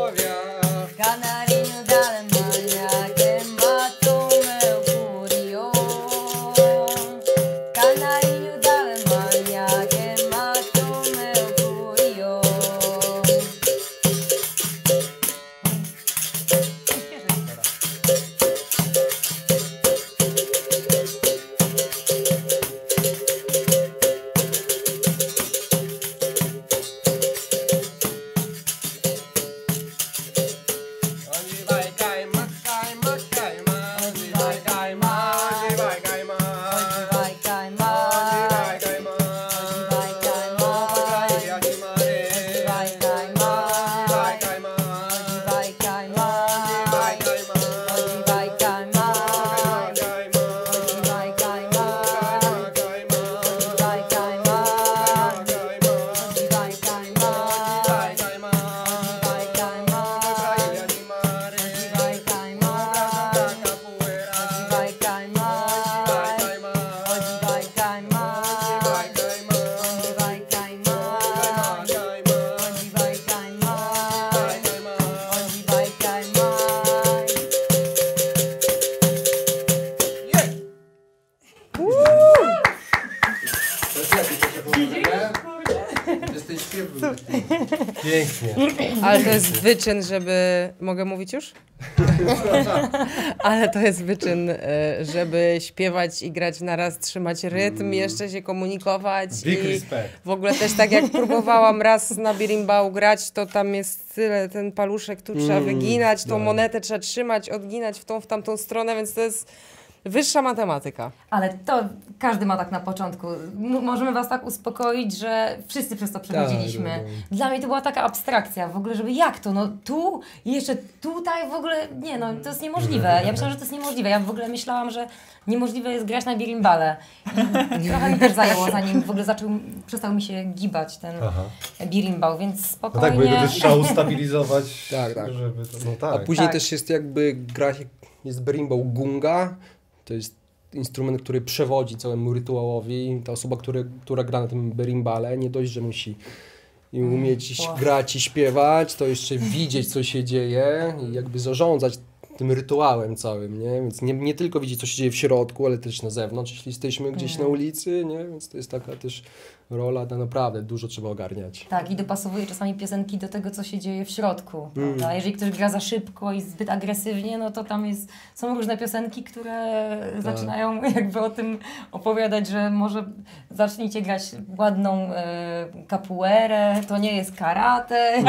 Canarinho da Alemanha que matou meu curiô. Pięknie. Ale to jest wyczyn, żeby... Mogę mówić już? Ale to jest wyczyn, żeby śpiewać i grać naraz, trzymać rytm, jeszcze się komunikować. Big I respect. w ogóle też tak jak próbowałam raz na birimbau grać, to tam jest tyle, ten paluszek tu trzeba wyginać, tą monetę trzeba trzymać, odginać w tamtą stronę, więc to jest wyższa matematyka. Ale to każdy ma tak na początku. Możemy was tak uspokoić, że wszyscy przez to przechodziliśmy. Dla mnie to była taka abstrakcja w ogóle, żeby jak to? No tu i jeszcze tutaj w ogóle, nie no, to jest niemożliwe. Ja myślałam, że to jest niemożliwe. Ja w ogóle myślałam, że niemożliwe jest grać na birimbale. I trochę mi też zajęło, zanim w ogóle przestał mi się gibać ten birimbał, więc spokojnie. No tak, bo jego trzeba ustabilizować. Tak. Żeby to, no tak. A później też jest jakby jest berimbau gunga. To jest instrument, który przewodzi całemu rytuałowi. Ta osoba, która gra na tym berimbale, nie dość, że musi umieć grać i śpiewać, to jeszcze widzieć, co się dzieje i jakby zarządzać tym rytuałem całym, nie? Więc nie tylko widzieć, co się dzieje w środku, ale też na zewnątrz, jeśli jesteśmy gdzieś na ulicy, nie? Więc to jest taka też rola, naprawdę dużo trzeba ogarniać. Tak, i dopasowuje czasami piosenki do tego, co się dzieje w środku. Prawda? Jeżeli ktoś gra za szybko i zbyt agresywnie, no to tam są różne piosenki, które zaczynają jakby o tym opowiadać, że może zacznijcie grać ładną capoeirę, to nie jest karate.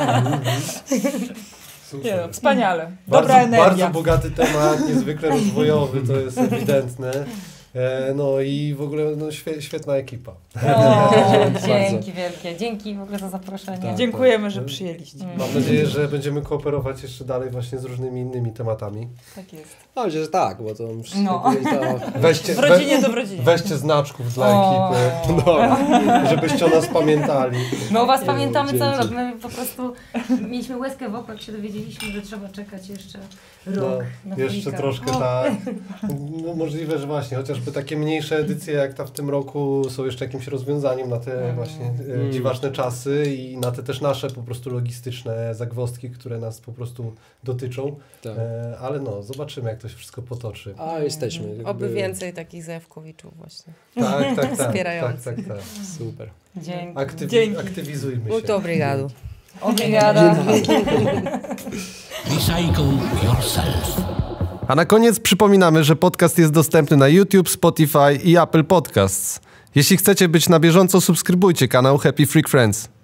Nie, no, wspaniale. Dobra energia. Bardzo bogaty temat, niezwykle rozwojowy, to jest ewidentne. No i w ogóle świetna ekipa. Dzięki wielkie. Dzięki w ogóle za zaproszenie. Tak, dziękujemy, że przyjęliście. Mam nadzieję, że będziemy kooperować jeszcze dalej właśnie z różnymi innymi tematami. Tak jest. No myślę, że tak, bo to w rodzinie to w rodzinie. Weźcie znaczków dla ekipy, żebyście o nas pamiętali. My o was pamiętamy cały rok. My po prostu mieliśmy łezkę w oku, jak się dowiedzieliśmy, że trzeba czekać jeszcze rok na jeszcze Frika. troszkę tak. No, możliwe, że właśnie, chociażby takie mniejsze edycje jak ta w tym roku są jeszcze jakimś rozwiązaniem na te właśnie dziwaczne czasy i na te też nasze po prostu logistyczne zagwozdki, które nas po prostu dotyczą. Tak. Ale no, zobaczymy, jak to się wszystko potoczy. A jesteśmy. Oby więcej takich Zewkowiczów właśnie. Tak. Wspierających. Tak. Super. Dzięki. Aktywizujmy się. Muito obrigado. Obrigada. Recycle yourself. A na koniec przypominamy, że podcast jest dostępny na YouTube, Spotify i Apple Podcasts. Jeśli chcecie być na bieżąco, subskrybujcie kanał Happy Freak Friends.